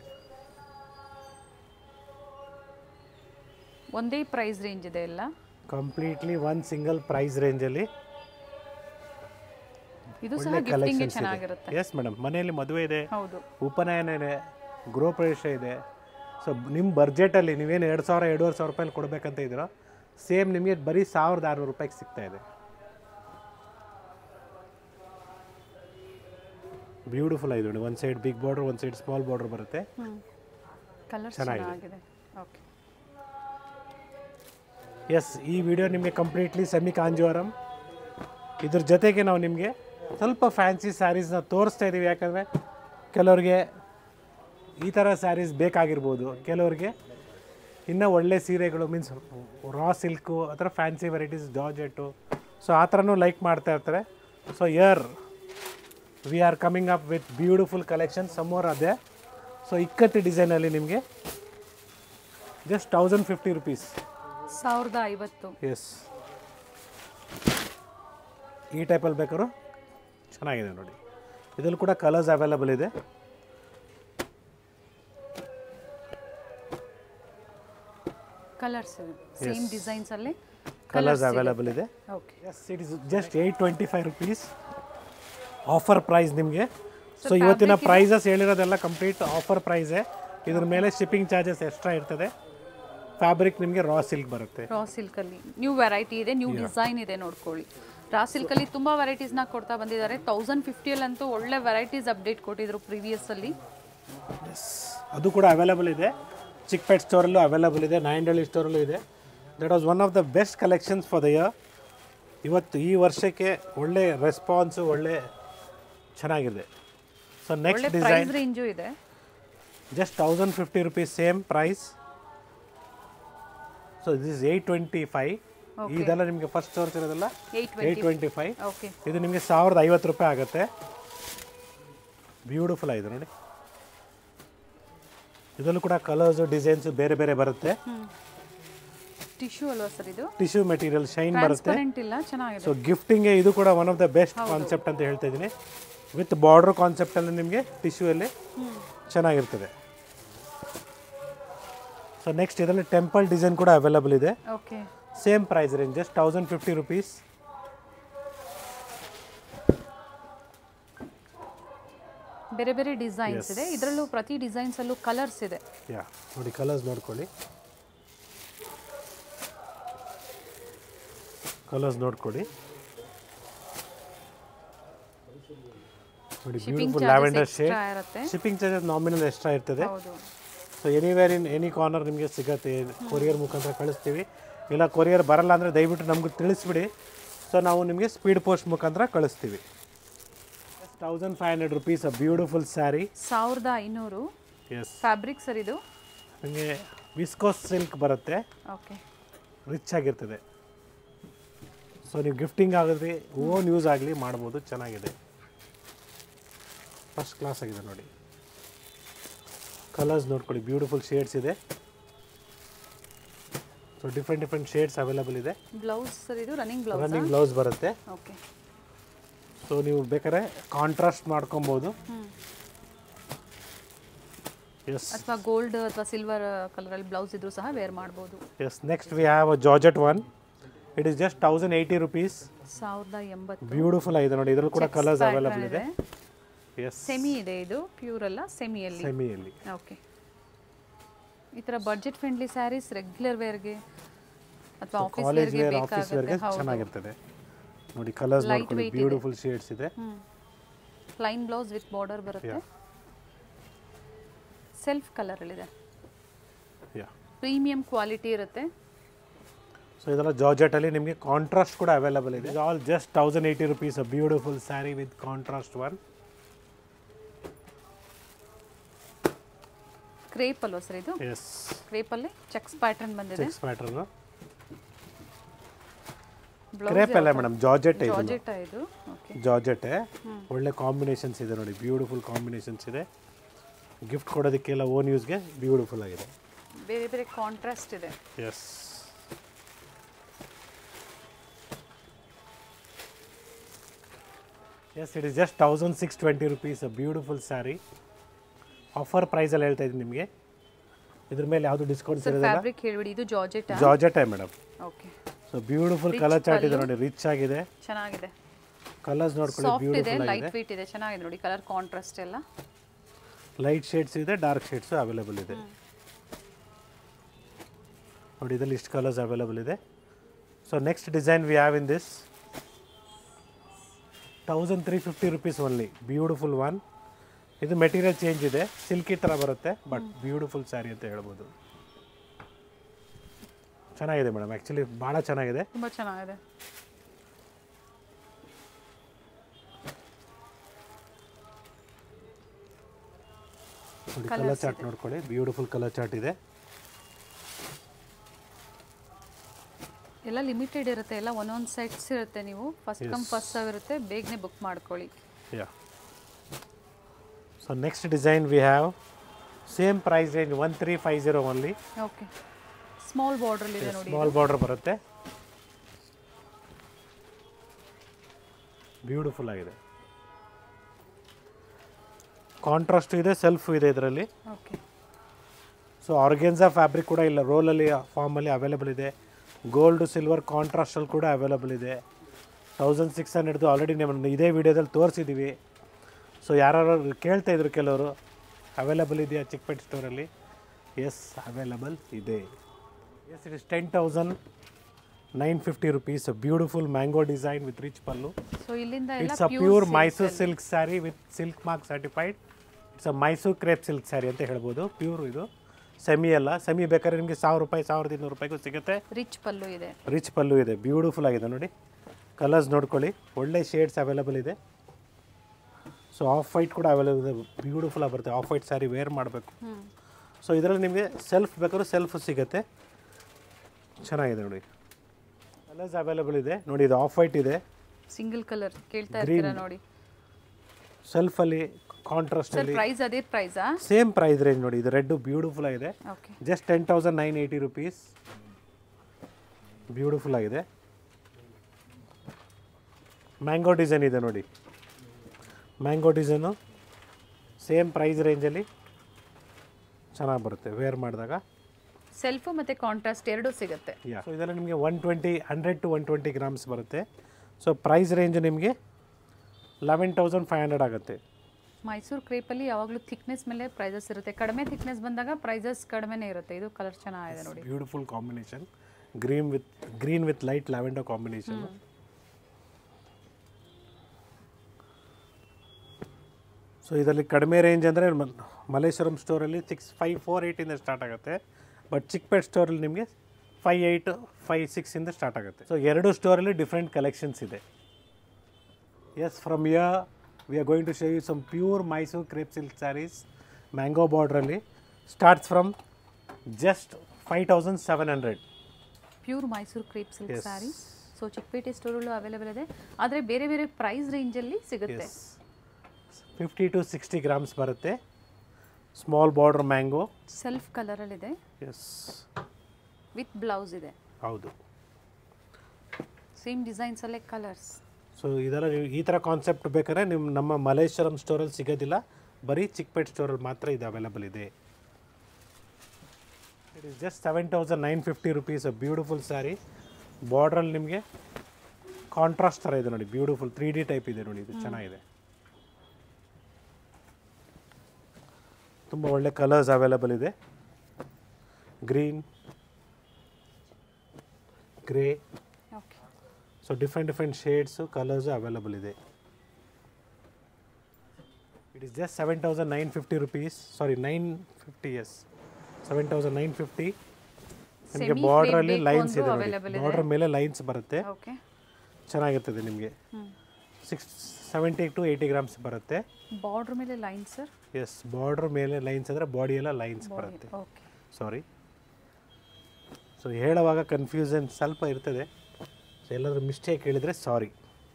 ಒಂದೇ ಪ್ರೈಸ್ ರೇಂಜ್ ಇದೆ ಎಲ್ಲ, ಕಂಪ್ಲೀಟ್ಲಿ ಒನ್ ಸಿಂಗಲ್ ಪ್ರೈಸ್ ರೇಂಜಲ್ಲಿ. ಇದು ಸಹ ಗಿಫ್ಟಿಂಗ್ ಚೆನ್ನಾಗಿರುತ್ತೆ. ಎಸ್ ಮೇಡಮ್, ಮನೆಯಲ್ಲಿ ಮದುವೆ ಇದೆ, ಹೌದು, ಉಪನಯನ ಇದೆ, ಗೃಹ ಪ್ರವೇಶ ಇದೆ. ಸೊ ನಿಮ್ಮ ಬಡ್ಜೆಟಲ್ಲಿ ನೀವೇನು ಎರಡು ಸಾವಿರ ಎರಡೂವರೆ ಸಾವಿರ ರೂಪಾಯಲ್ಲಿ ಕೊಡಬೇಕಂತ ಇದ್ದೀರೋ ಸೇಮ್ ನಿಮಗೆ ಬರೀ ಸಾವಿರದ ಆರುನೂರು ರೂಪಾಯಿಗೆ ಸಿಗ್ತಾ ಇದೆ. ಬ್ಯೂಟಿಫುಲ್ ಆಗಿದೆ ನೋಡಿ, ಒಂದು ಸೈಡ್ ಬಿಗ್ ಬಾರ್ಡರ್, ಒಂದು ಸೈಡ್ ಸ್ಮಾಲ್ ಬಾರ್ಡರ್ ಬರುತ್ತೆ. ಕಲರ್ ಚೆನ್ನಾಗಿದೆ. ಓಕೆ, ಎಸ್, ಈ ವಿಡಿಯೋ ನಿಮಗೆ ಕಂಪ್ಲೀಟ್ಲಿ ಸೆಮಿ ಕಾಂಜೀವರಂ. ಇದ್ರ ಜೊತೆಗೆ ನಾವು ನಿಮಗೆ ಸ್ವಲ್ಪ ಫ್ಯಾನ್ಸಿ ಸ್ಯಾರೀಸ್ನ ತೋರಿಸ್ತಾ ಇದ್ದೀವಿ, ಯಾಕಂದರೆ ಕೆಲವ್ರಿಗೆ ಈ ಥರ ಸ್ಯಾರೀಸ್ ಬೇಕಾಗಿರ್ಬೋದು, ಕೆಲವ್ರಿಗೆ ಇನ್ನೂ ಒಳ್ಳೆ ಸೀರೆಗಳು ಮೀನ್ಸ್ ರಾ ಸಿಲ್ಕು ಆ ಥರ ಫ್ಯಾನ್ಸಿ ವೆರೈಟೀಸ್, ಜಾರ್ಜೆಟ್ಟು, ಸೊ ಆ ಥರನೂ ಲೈಕ್ ಮಾಡ್ತಾ ಇರ್ತಾರೆ. So yeah we are coming up with beautiful collection some more ಅದೇ. ಸೊ ಇಕ್ಕತ್ತಿ ಡಿಸೈನಲ್ಲಿ ನಿಮಗೆ ಜಸ್ಟ್ ತೌಸಂಡ್ ಫಿಫ್ಟಿ ರುಪೀಸ್, ಸಾವಿರದ ಐವತ್ತು. ಎಸ್, ಈ ಟೈಪಲ್ಲಿ ಬೇಕಾದ್ರು ಚೆನ್ನಾಗಿದೆ ನೋಡಿ. ಇದರಲ್ಲಿ ಕೂಡ ಕಲರ್ಸ್ ಅವೈಲಬಲ್ ಇದೆ. ಕಲರ್ಸ್ ಇದೆ, ಸೇಮ್ ಡಿಸೈನ್ಸ್ ಅಲ್ಲಿ ಕಲರ್ಸ್ ಅವೈಲಬಲ್ ಇದೆ. Okay, yes, it is just eight twenty five rupees offer price ನಿಮಗೆ. ಸೊ ಇವತ್ತಿನ ಪ್ರೈಸಸ್ ಹೇಳಿರೋದೆಲ್ಲ ಕಂಪ್ಲೀಟ್ ಆಫರ್ ಪ್ರೈಸೇ. ಇದ್ರ ಮೇಲೆ ಶಿಪ್ಪಿಂಗ್ ಚಾರ್ಜಸ್ ಎಕ್ಸ್ಟ್ರಾ ಇರ್ತದೆ. ಫ್ಯಾಬ್ರಿಕ್ ನಿಮಗೆ ರಾ ಸಿಲ್ಕ್ ಬರುತ್ತೆ. ರಾ ಸಿಲ್ಕಲ್ಲಿ ನ್ಯೂ ವೆರೈಟಿ ಇದೆ, ನ್ಯೂ ಡಿಸೈನ್ ಇದೆ, ನೋಡ್ಕೊಳ್ಳಿ. ರಾ ಸಿಲ್ಕಲ್ಲಿ ತುಂಬ ವೆರೈಟೀಸ್ನ ಕೊಡ್ತಾ ಬಂದಿದ್ದಾರೆ. ತೌಸಂಡ್ ಫಿಫ್ಟಿಯಲ್ಲಂತೂ ಒಳ್ಳೆ ವೆರೈಟೀಸ್ ಅಪ್ಡೇಟ್ ಕೊಟ್ಟಿದ್ರು ಪ್ರೀವಿಯಸ್ಸಲ್ಲಿ. ಎಸ್, ಅದು ಕೂಡ ಅವೈಲಬಲ್ ಇದೆ. ಚಿಕ್ಪೇಟ್ ಸ್ಟೋರಲ್ಲೂ ಅವೈಲಬಲ್ ಇದೆ, ನಾಯಂಡಹಳ್ಳಿ ಸ್ಟೋರಲ್ಲೂ ಇದೆ. That was one of the best collections for the year. ಇವತ್ತು ಈ ವರ್ಷಕ್ಕೆ ಒಳ್ಳೆ ರೆಸ್ಪಾನ್ಸು, ಒಳ್ಳೆ ಚೆನ್ನಾಗಿದೆ. ಸೊ ನೆಕ್ಸ್ಟ್ ಡಿಸೈನ್ ರೇಂಜು ಇದೆ, just thousand fifty rupees same price. So this is eight twenty five. ಇದೆಲ್ಲ ನಿಮಗೆ ಫಸ್ಟ್ ತೋರಿಸಿರೋದಲ್ಲ ಏಯ್ಟ್ ಟ್ವೆಂಟಿ ಫೈವ್. ಇದು ನಿಮಗೆ ಸಾವಿರದ ಐವತ್ತು ರೂಪಾಯಿ ಆಗುತ್ತೆ. ಬ್ಯೂಟಿಫುಲ್ ಆಗಿದೆ ನೋಡಿ. ಇದರಲ್ಲೂ ಕೂಡ ಕಲರ್ಸು ಡಿಸೈನ್ಸು ಬೇರೆ ಬೇರೆ ಬರುತ್ತೆ. ಟಿಶ್ಯೂ ಅಲ್ವಾ ಸರ್ ಇದು? ಟಿಶ್ಯೂ ಮೆಟೀರಿಯಲ್ ಶೈನ್ ಬರುತ್ತೆ. ಇಲ್ಲ, ಚೆನ್ನಾಗಿದೆ. ಸೊ ಗಿಫ್ಟಿಂಗ್ಗೆ ಇದು ಕೂಡ one of the best concept ಅಂತ ಹೇಳ್ತಾ ಇದ್ದೀನಿ. ವಿತ್ ಬಾರ್ಡರ್ ಕಾನ್ಸೆಪ್ಟಲ್ಲಿ ನಿಮಗೆ ಟಿಶ್ಯೂ ಅಲ್ಲಿ ಚೆನ್ನಾಗಿರ್ತದೆ. ಸೊ ನೆಕ್ಸ್ಟ್ ಇದರಲ್ಲಿ ಟೆಂಪಲ್ ಡಿಸೈನ್ ಕೂಡ ಅವೈಲಬಲ್ ಇದೆ. Okay, same price range just thousand fifty rupees. ಬೇರೆ ಬೇರೆ ಡಿಸೈನ್ಸ್ ಇದೆ. ಇದರಲ್ಲೂ ಪ್ರತಿ ಡಿಸೈನ್ಸ್ ಅಲ್ಲೂ ಕಲರ್ಸ್ ಇದೆ. ಯಾ, ನೋಡಿ ಕಲರ್ಸ್ ನೋಡ್ಕೊಳ್ಳಿ, ಕಲರ್ಸ್ ನೋಡ್ಕೊಳ್ಳಿ ನೋಡಿ. Beautiful lavender shade. Shipping charges nominal extra ಇರ್ತದೆ. So anywhere in any corner ನಿಮಗೆ ಸಿಗುತ್ತೆ. ಕೊರಿಯರ್ ಮುಖಾಂತರ ಕಳಿಸ್ತೀವಿ. ಇಲ್ಲ ಕೊರಿಯರ್ ಬರಲ್ಲ ಅಂದರೆ ದಯವಿಟ್ಟು ನಮ್ಗೆ ತಿಳಿಸ್ಬಿಡಿ. ಸೊ ನಾವು ನಿಮಗೆ ಸ್ಪೀಡ್ ಪೋಸ್ಟ್ ಮುಖಾಂತರ ಕಳಿಸ್ತೀವಿ. Thousand five hundred rupees a beautiful sari. ಸಾವಿರದ ಐನೂರು. ಎಸ್, ಫ್ಯಾಬ್ರಿಕ್ ಸರ್ ಇದು ನಿಮಗೆ ವಿಸ್ಕೋಸ್ ಸಿಲ್ಕ್ ಬರುತ್ತೆ. ಓಕೆ, ರಿಚ್ ಆಗಿರ್ತದೆ. ಸೊ ನೀವು ಗಿಫ್ಟಿಂಗ್ ಆಗಿದ್ರಿ, ಓನ್ ಯೂಸ್ ಆಗಲಿ ಮಾಡ್ಬೋದು. ಚೆನ್ನಾಗಿದೆ, ಫಸ್ಟ್ ಕ್ಲಾಸ್ ಆಗಿದೆ ನೋಡಿ. ಕಲರ್ಸ್ ನೋಡ್ಕೊಳ್ಳಿ, ಬ್ಯೂಟಿಫುಲ್ ಶೇಡ್ಸ್ ಇದೆ. So different different shades available ಇದೆ. ಬ್ಲೌಸ್ ಸರ್ ಇದು ರನ್ನಿಂಗ್ ಬ್ಲೌಸ್ ರನ್ನಿಂಗ್ ಬ್ಲೌಸ್ ಬರುತ್ತೆ. ಓಕೆ. ಸೊ ನೀವು ಬೇಕಾದ್ರೆ ಕಾಂಟ್ರಾಸ್ಟ್ ಮಾಡ್ಕೊಬೋದು. ಎಸ್, ಅಥವಾ ಗೋಲ್ಡ್ ಅಥವಾ ಸಿಲ್ವರ್ ಕಲರಲ್ಲಿ ಬ್ಲೌಸ್ ಇದ್ರೂ ಸಹ ವೇರ್ ಮಾಡ್ಬೋದು. Yes, next we have a georgette one. It is just thousand eighty rupees. ಸಾವಿರದ ಎಂಬತ್ತು. ಬ್ಯೂಟಿಫುಲ್ ಆಗಿದೆ ನೋಡಿ. ಇದರಲ್ಲಿ ಕೂಡ ಕಲರ್ಸ್ ಅವೈಲೇಬಲ್ ಇದೆ. ಎಸ್, ಸೆಮಿ ಇದೆ ಇದು, ಪ್ಯೂರ್ ಅಲ್ಲ, ಸೆಮಿಯಲ್ಲಿ. ಸೆಮಿಯಲ್ಲಿ. ಓಕೆ. ಈ ಥರ ಬಡ್ಜೆಟ್ ಫ್ರೆಂಡ್ಲಿ ಸ್ಯಾರೀಸ್ ರೆಗ್ಯುಲರ್ ವೇರ್ಗೆ ಅಥವಾ ಆಫೀಸ್ ಕಾಲೇಜ್ ವೇರ್ಗೆ ವೇರ್, ಆಫೀಸ್ ವೇರ್ಗೆ ಬೇಕಾಗುತ್ತೆ. ಚೆನ್ನಾಗಿರ್ತದೆ ನೋಡಿ. ಕಲರ್ಸ್ ನೋಡ್ಕೊಳ್ಳಿ, ಬ್ಯೂಟಿಫುಲ್ ಶೇಡ್ಸ್ ಇದೆ. ಪ್ಲೈನ್ ಬ್ಲೌಸ್ ವಿತ್ ಬಾರ್ಡರ್ ಬರುತ್ತೆ. ಸೆಲ್ಫ್ ಕಲರಲ್ಲಿದೆ, ಪ್ರೀಮಿಯಂ ಕ್ವಾಲಿಟಿ ಇರುತ್ತೆ. ಸೊ ಇದೆಲ್ಲ ಜಾರ್ಜೆಟಲ್ಲಿ ನಿಮಗೆ ಕಾಂಟ್ರಾಸ್ಟ್ ಕೂಡ ಅವೈಲೇಬಲ್ ಇದೆ. All just thousand eighty rupees. A beautiful sari with contrast one. Crepe ಅಲ್ವಾ ಸರ್ ಇದು? ಎಸ್, ಕ್ರೇಪಲ್ಲಿ ಚೆಕ್ಸ್ ಪ್ಯಾಟರ್ನ್ ಬಂದಿದೆ. Checks pattern. ಕ್ರೇಪ್ ಅಲ್ಲ ಮೇಡಮ್, ಜಾರ್ಜೆಟ್ ಇದೆ. ಜಾರ್ಜೆಟ್ ಇದು. ಓಕೆ, ಜಾರ್ಜೆಟ್ ಒಳ್ಳೆ ಕಾಂಬಿನೇಷನ್ಸ್ ಇದೆ ನೋಡಿ. ಬ್ಯೂಟಿಫುಲ್ ಕಾಂಬಿನೇಷನ್ಸ್ ಇದೆ. ಗಿಫ್ಟ್ ಕೊಡೋದಕ್ಕೆಲ್ಲ ಓನ್ ಯೂಸ್ಗೆ ಬ್ಯೂಟಿಫುಲ್ ಆಗಿದೆ. ಬೇರೆ ಬೇರೆ ಕಾಂಟ್ರಾಸ್ಟ್ ಇದೆ. Yes, yes, it is just thousand six twenty rupees. A beautiful sari. Offer ಪ್ರೈಸಲ್ಲಿ ಹೇಳ್ತಾ ಇದ್ದೀನಿ ನಿಮಗೆ. ಇದ್ರ ಮೇಲೆ ಯಾವುದು ಡಿಸ್ಕೌಂಟ್ಸ್ ಇರೋದಿಲ್ಲ. ಫ್ಯಾಬ್ರಿಕ್ ಹೇಳ್ಬಿಡಿ, ಇದು georgette. Georgette madam. Okay. So beautiful colour chart ಇದೆ ನೋಡಿ. ರಿಚ್ ಆಗಿದೆ, ಚೆನ್ನಾಗಿದೆ. ಕಲರ್ಸ್ ನೋಡ್ಕೊಳ್ಳಿ, ಸಾಫ್ಟ್ ಇದೆ, ಬ್ಯೂಟಿಫುಲ್ ಲೈಟ್ ಆಗಿದೆ. ವೇಟ್ ಇದೆ, ಚೆನ್ನಾಗಿದೆ ನೋಡಿ. ಕಲರ್ ಕಾಂಟ್ರಾಸ್ಟ್ ಎಲ್ಲ ಲೈಟ್ ಶೇಡ್ಸ್ ಇದೆ, ಡಾರ್ಕ್ ಶೇಡ್ಸ್ ಅವೈಲೇಬಲ್ ಇದೆ ನೋಡಿ. ಇದರಲ್ಲಿ ಇಷ್ಟು ಕಲರ್ಸ್ ಅವೈಲೇಬಲ್ ಇದೆ. So next design we have in this thousand three fifty rupees only. Beautiful one. ಇದು ಮೆಟೀರಿಯಲ್ ಚೇಂಜ್ ಇದೆ, ಸಿಲ್ಕಿ ಥರ ಬರುತ್ತೆ, ಬಟ್ ಬ್ಯೂಟಿಫುಲ್ ಸ್ಯಾರಿ ಅಂತ ಹೇಳ್ಬೋದು. ಚೆನ್ನಾಗಿದೆ ಮೇಡಮ್, ಆ್ಯಕ್ಚುಲಿ ಭಾಳ ಚೆನ್ನಾಗಿದೆ. ತುಂಬ ಚೆನ್ನಾಗಿದೆ. ಕಲರ್ ಚಾರ್ಟ್ ನೋಡ್ಕೊಳ್ಳಿ, ಬ್ಯೂಟಿಫುಲ್ ಕಲರ್ ಚಾರ್ಟ್ ಇದೆ. ಎಲ್ಲ ಲಿಮಿಟೆಡ್ ಇರುತ್ತೆ, ಎಲ್ಲ ಒಂದೊಂದು ಸೆಟ್ಸ್ ಇರುತ್ತೆ. ನೀವು ಫಸ್ಟ್ ಕಮ್ ಫಸ್ಟ್ ಸರ್ವ್ ಇರುತ್ತೆ, ಬೇಗನೆ ಬುಕ್ ಮಾಡ್ಕೊಳ್ಳಿ. Yeah. So next design we have same price range one three five zero only. Okay. Small border ಇದೆ ನೋಡಿ. ಸ್ಮಾಲ್ ಬಾರ್ಡರ್ ಬರುತ್ತೆ, ಬ್ಯೂಟಿಫುಲ್ ಆಗಿದೆ. ಕಾಂಟ್ರಾಸ್ಟ್ ಇದೆ, ಸೆಲ್ಫ್ ಇದೆ ಇದರಲ್ಲಿ. ಓಕೆ. ಸೊ ಆರ್ಗೆನ್ಸಾ ಫ್ಯಾಬ್ರಿಕ್ ಕೂಡ ಇಲ್ಲ, ರೋಲಲ್ಲಿ ಫಾರ್ಮಲ್ಲಿ ಅವೈಲೇಬಲ್ ಇದೆ. ಗೋಲ್ಡ್ ಸಿಲ್ವರ್ ಕಾಂಟ್ರಾಸ್ಟಲ್ಲಿ ಕೂಡ ಅವೈಲೇಬಲ್ ಇದೆ. ತೌಸಂಡ್ ಸಿಕ್ಸ್ ಹಂಡ್ರೆಡ್ದು ಆಲ್ರೆಡಿ ನಿಮ್ಮ ಇದೇ ವಿಡಿಯೋದಲ್ಲಿ ತೋರಿಸಿದ್ದೀವಿ. ಸೊ ಯಾರು ಕೇಳ್ತಾ ಇದ್ರು ಕೆಲವರು, ಅವೈಲೇಬಲ್ ಇದೆಯಾ ಚಿಕ್ಕಪೇಟೆ ಸ್ಟೋರಲ್ಲಿ? ಎಸ್, ಅವೈಲೇಬಲ್ ಇದೆ. Yes, it is ten thousand nine fifty rupees. Beautiful mango design with rich pallu. So ಇಲ್ಲಿಂದ ಎಲ್ಲ it's a pure Mysore silk sari with silk mark certified. It's a Mysore crepe silk sari ಅಂತ ಹೇಳ್ಬೋದು. Pure ಇದು, semi ಅಲ್ಲ. Semi ಬೇಕಾದ್ರೆ ನಿಮಗೆ ಸಾವಿರ ರೂಪಾಯಿ ಸಾವಿರದ ಇನ್ನೂರು ರೂಪಾಯಿಗೂ ಸಿಗುತ್ತೆ. ರಿಚ್ ಪಲ್ಲು ಇದೆ. ರಿಚ್ ಪಲ್ಲು ಇದೆ, ಬ್ಯೂಟಿಫುಲ್ ಆಗಿದೆ ನೋಡಿ. ಕಲರ್ಸ್ ನೋಡ್ಕೊಳ್ಳಿ, ಒಳ್ಳೆ ಶೇಡ್ಸ್ ಅವೈಲೇಬಲ್ ಇದೆ. ಸೊ ಆಫ್ ವೈಟ್ ಕೂಡ ಅವೈಲೇಬಲ್ ಇದೆ, ಬ್ಯೂಟಿಫುಲ್ ಆಗಿ ಬರುತ್ತೆ. ಆಫ್ ವೈಟ್ ಸ್ಯಾರಿ ವೇರ್ ಮಾಡಬೇಕು. ಸೊ ಇದರಲ್ಲಿ ನಿಮಗೆ ಸೆಲ್ಫ್ ಬೇಕಾದ್ರೂ ಸೆಲ್ಫ್ ಸಿಗುತ್ತೆ, ಚೆನ್ನಾಗಿದೆ ನೋಡಿ. ಕಲರ್ಸ್ ಅವೈಲೇಬಲ್ ಇದೆ ನೋಡಿ. ಇದು ಆಫ್ ವೈಟ್ ಇದೆ, ಸಿಂಗಲ್ ಕಲರ್ ಕೇಳ್ತಾ ಇರ್ತೀರಾ ನೋಡಿ. ಸೆಲ್ಫಲ್ಲಿ ಕಾಂಟ್ರಾಸ್ಟ್ ಅಲ್ಲಿ ಪ್ರೈಸ್ ಅದೇ ಪ್ರೈಸಾ? ಸೇಮ್ ಪ್ರೈಸ್ ರೇಂಜ್ ನೋಡಿ. ಇದು ರೆಡ್ ಬ್ಯೂಟಿಫುಲ್ ಆಗಿದೆ, okay. Just ten thousand nine eighty rupees. Beautiful ಆಗಿದೆ. ಮ್ಯಾಂಗೋ ಡಿಸೈನ್ ಇದೆ ನೋಡಿ. ಮ್ಯಾಂಗೋ ಡಿಸೈನು ಸೇಮ್ ಪ್ರೈಸ್ ರೇಂಜಲ್ಲಿ ಚೆನ್ನಾಗಿ ಬರುತ್ತೆ ವೇರ್ ಮಾಡಿದಾಗ. ಸೆಲ್ಫು ಮತ್ತು ಕಾಂಟ್ರಾಸ್ಟ್ ಎರಡೂ ಸಿಗುತ್ತೆ. ಯಾ. ಸೊ ಇದೆಲ್ಲ ನಿಮಗೆ one twenty hundred to one twenty grams ಬರುತ್ತೆ. ಸೊ ಪ್ರೈಸ್ ರೇಂಜ್ ನಿಮಗೆ ಲೆವೆನ್ ತೌಸಂಡ್ ಫೈವ್ ಹಂಡ್ರೆಡ್ ಆಗುತ್ತೆ. ಮೈಸೂರು ಕ್ರೇಪಲ್ಲಿ ಯಾವಾಗಲೂ ಥಿಕ್ನೆಸ್ ಮೇಲೆ ಪ್ರೈಸಸ್ ಇರುತ್ತೆ. ಕಡಿಮೆ ಥಿಕ್ನೆಸ್ ಬಂದಾಗ ಪ್ರೈಸಸ್ ಕಡಿಮೆನೇ ಇರುತ್ತೆ. ಇದು ಕಲರ್ ಚೆನ್ನಾಗಿದೆ ನೋಡಿ. Beautiful combination, green with green with light lavender combination. So ಇದರಲ್ಲಿ ಕಡಿಮೆ ರೇಂಜ್ ಅಂದರೆ ಮಲ್ಲೇಶ್ವರಂ ಸ್ಟೋರಲ್ಲಿ ಸಿಕ್ಸ್ ಫೈವ್ ಫೋರ್ ಏಯ್ಟಿಂದ ಸ್ಟಾರ್ಟ್ ಆಗುತ್ತೆ. ಬಟ್ ಚಿಕ್ಕಪೇಟೆ ಸ್ಟೋರಲ್ಲಿ ನಿಮಗೆ ಫೈವ್ ಏಯ್ಟ್ ಫೈವ್ ಸಿಕ್ಸಿಂದ ಸ್ಟಾರ್ಟ್ ಆಗುತ್ತೆ. ಸೊ ಎರಡು ಸ್ಟೋರಲ್ಲಿ ಡಿಫ್ರೆಂಟ್ ಕಲೆಕ್ಷನ್ಸ್ ಇದೆ. Yes, from year we are going to show you some pure Mysore crepe silk sarees, mango border alli. Starts from just five thousand seven hundred. Pure Mysuru crepe silk sari. So Chikkapete ಸ್ಟೋರಲ್ಲೂ available ಇದೆ, ಆದರೆ ಬೇರೆ ಬೇರೆ price ರೇಂಜಲ್ಲಿ ಸಿಗುತ್ತೆ. Fifty to sixty grams ಬರುತ್ತೆ. Small border mango self ಕಲರಲ್ಲಿದೆ. Yes, with blouse ಇದೆ. ಹೌದು, ಸೇಮ್ ಡಿಸೈನ್ಸಲ್ಲೇ ಕಲರ್ಸ್. ಸೊ ಇದೆಲ್ಲ ನೀವು ಈ ಥರ ಕಾನ್ಸೆಪ್ಟ್ ಬೇಕಾದ್ರೆ ನಿಮ್ಮ ನಮ್ಮ ಮಲ್ಲೇಶ್ವರಂ ಸ್ಟೋರಲ್ಲಿ ಸಿಗೋದಿಲ್ಲ, ಬರೀ ಚಿಕ್ಕಪೇಟೆ ಸ್ಟೋರಲ್ಲಿ ಮಾತ್ರ ಇದು ಅವೈಲೇಬಲ್ ಇದೆ. It is just seven thousand nine fifty rupees. Beautiful sari, ಬಾರ್ಡ್ರಲ್ಲಿ ನಿಮಗೆ ಕಾಂಟ್ರಾಸ್ಟ್ ಥರ ಇದೆ ನೋಡಿ, ಬ್ಯೂಟಿಫುಲ್ ತ್ರೀ ಡಿ ಟೈಪ್ ಇದೆ ನೋಡಿ, ಇದು ಚೆನ್ನಾಗಿದೆ. ತುಂಬ ಒಳ್ಳೆ ಕಲರ್ಸ್ ಅವೈಲೇಬಲ್ ಇದೆ. Green, grey, so different different shades colours available ಇದೆ. It is just seven thousand nine fifty rupees, sorry nine fifty yes seven thousand nine fifty. ನಿಮಗೆ ಬಾರ್ಡ್ರಲ್ಲಿ ಲೈನ್ಸ್ ಇದೆ ನೋಡಿ, ಬಾರ್ಡ್ರ್ ಮೇಲೆ ಲೈನ್ಸ್ ಬರುತ್ತೆ, ಚೆನ್ನಾಗಿರ್ತದೆ ನಿಮಗೆ. Six seventy to eighty grams ಬರುತ್ತೆ. ಬಾರ್ಡ್ರ್ ಮೇಲೆ ಲೈನ್ಸ್ ಸರ್? ಎಸ್, ಬಾರ್ಡ್ರ್ ಮೇಲೆ ಲೈನ್ಸ್ ಅಂದರೆ ಬಾಡಿ ಎಲ್ಲ ಲೈನ್ಸ್ ಬರುತ್ತೆ. ಸಾರಿ, ಸೊ ಹೇಳುವಾಗ ಕನ್ಫ್ಯೂಷನ್ ಸ್ವಲ್ಪ ಇರ್ತದೆ, ಸೊ ಎಲ್ಲಾದರೂ ಮಿಸ್ಟೇಕ್ ಹೇಳಿದರೆ ಸಾರಿ.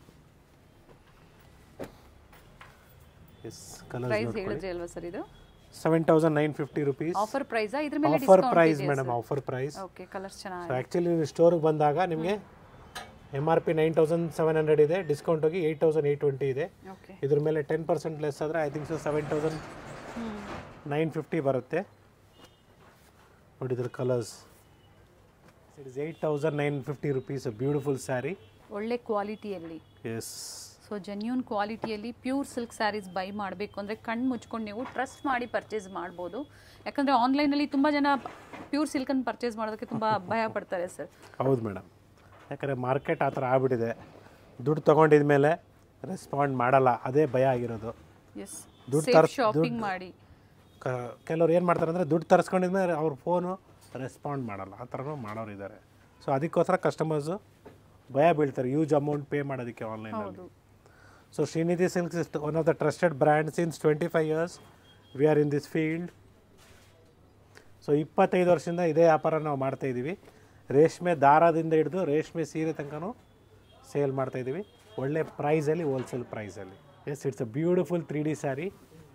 ಎಸ್, ಕಲರ್ ಹೇಳಿದ್ರಿ ಅಲ್ವಾ ಸರ್ ಇದು? Seven thousand nine fifty rupees offer price. ಇದ್ರ ಮೇಲೆ offer price madam, offer price. Okay, colours ಚೆನ್ನಾಗಿದೆ. ಸೊ ಆ್ಯಕ್ಚುಲಿ ನೀವು ಸ್ಟೋರಿಗೆ ಬಂದಾಗ ನಿಮಗೆ M R P nine thousand seven hundred ಇದೆ, ಡಿಸ್ಕೌಂಟ್ ಹೋಗಿ ಏಯ್ಟ್ ತೌಸಂಡ್ ಏಯ್ಟ್ ಟ್ವೆಂಟಿ ಇದೆ. ಇದ್ರ ಮೇಲೆ ಟೆನ್ ಪರ್ಸೆಂಟ್ ಲೆಸ್ ಆದರೆ I think so seven thousand nine fifty ಬರುತ್ತೆ ನೋಡಿ. ಇದ್ರ colours it is eight thousand nine fifty rupees. Beautiful sari, ಒಳ್ಳೆ ಕ್ವಾಲಿಟಿಯಲ್ಲಿ. ಎಸ್, ಸೊ ಜೆನ್ಯೂನ್ ಕ್ವಾಲಿಟಿಯಲ್ಲಿ ಪ್ಯೂರ್ ಸಿಲ್ಕ್ ಸ್ಯಾರೀಸ್ ಬೈ ಮಾಡಬೇಕು ಅಂದರೆ ಕಣ್ಣು ಮುಚ್ಕೊಂಡು ನೀವು ಟ್ರಸ್ಟ್ ಮಾಡಿ ಪರ್ಚೇಸ್ ಮಾಡ್ಬೋದು. ಯಾಕಂದರೆ ಆನ್ಲೈನಲ್ಲಿ ತುಂಬ ಜನ ಪ್ಯೂರ್ ಸಿಲ್ಕನ್ನು ಪರ್ಚೇಸ್ ಮಾಡೋದಕ್ಕೆ ತುಂಬ ಭಯ ಪಡ್ತಾರೆ ಸರ್. ಹೌದು ಮೇಡಮ್, ಯಾಕಂದರೆ ಮಾರ್ಕೆಟ್ ಆ ಥರ ಆಗ್ಬಿಟ್ಟಿದೆ. ದುಡ್ಡು ತೊಗೊಂಡಿದ ಮೇಲೆ ರೆಸ್ಪಾಂಡ್ ಮಾಡಲ್ಲ, ಅದೇ ಭಯ ಆಗಿರೋದು. ಎಸ್, ದುಡ್ಡು ತರ ಶಾಪಿಂಗ್ ಮಾಡಿ ಕ ಕೆಲವ್ರು ಏನು ಮಾಡ್ತಾರೆ ಅಂದರೆ ದುಡ್ಡು ತರಿಸ್ಕೊಂಡಿದ್ಮೇಲೆ ಅವ್ರ ಫೋನು ರೆಸ್ಪಾಂಡ್ ಮಾಡಲ್ಲ, ಆ ಥರನೂ ಮಾಡೋರು ಇದ್ದಾರೆ. ಸೊ ಅದಕ್ಕೋಸ್ಕರ ಕಸ್ಟಮರ್ಸು ಭಯ ಬೀಳ್ತಾರೆ ಯೂಜ್ ಅಮೌಂಟ್ ಪೇ ಮಾಡೋದಕ್ಕೆ ಆನ್ಲೈನಲ್ಲಿ. So Srinidhi silks is one of the trusted brand since twenty five years we are in this field. ಸೊ ಇಪ್ಪತ್ತೈದು ವರ್ಷದಿಂದ ಇದೇ ವ್ಯಾಪಾರ ನಾವು ಮಾಡ್ತಾಯಿದ್ದೀವಿ. ರೇಷ್ಮೆ ದಾರದಿಂದ ಹಿಡಿದು ರೇಷ್ಮೆ ಸೀರೆ ತನಕನೂ ಸೇಲ್ ಮಾಡ್ತಾಯಿದ್ದೀವಿ, ಒಳ್ಳೆ ಪ್ರೈಸಲ್ಲಿ, ಹೋಲ್ಸೇಲ್ ಪ್ರೈಸಲ್ಲಿ. Yes, it's a beautiful three D sari.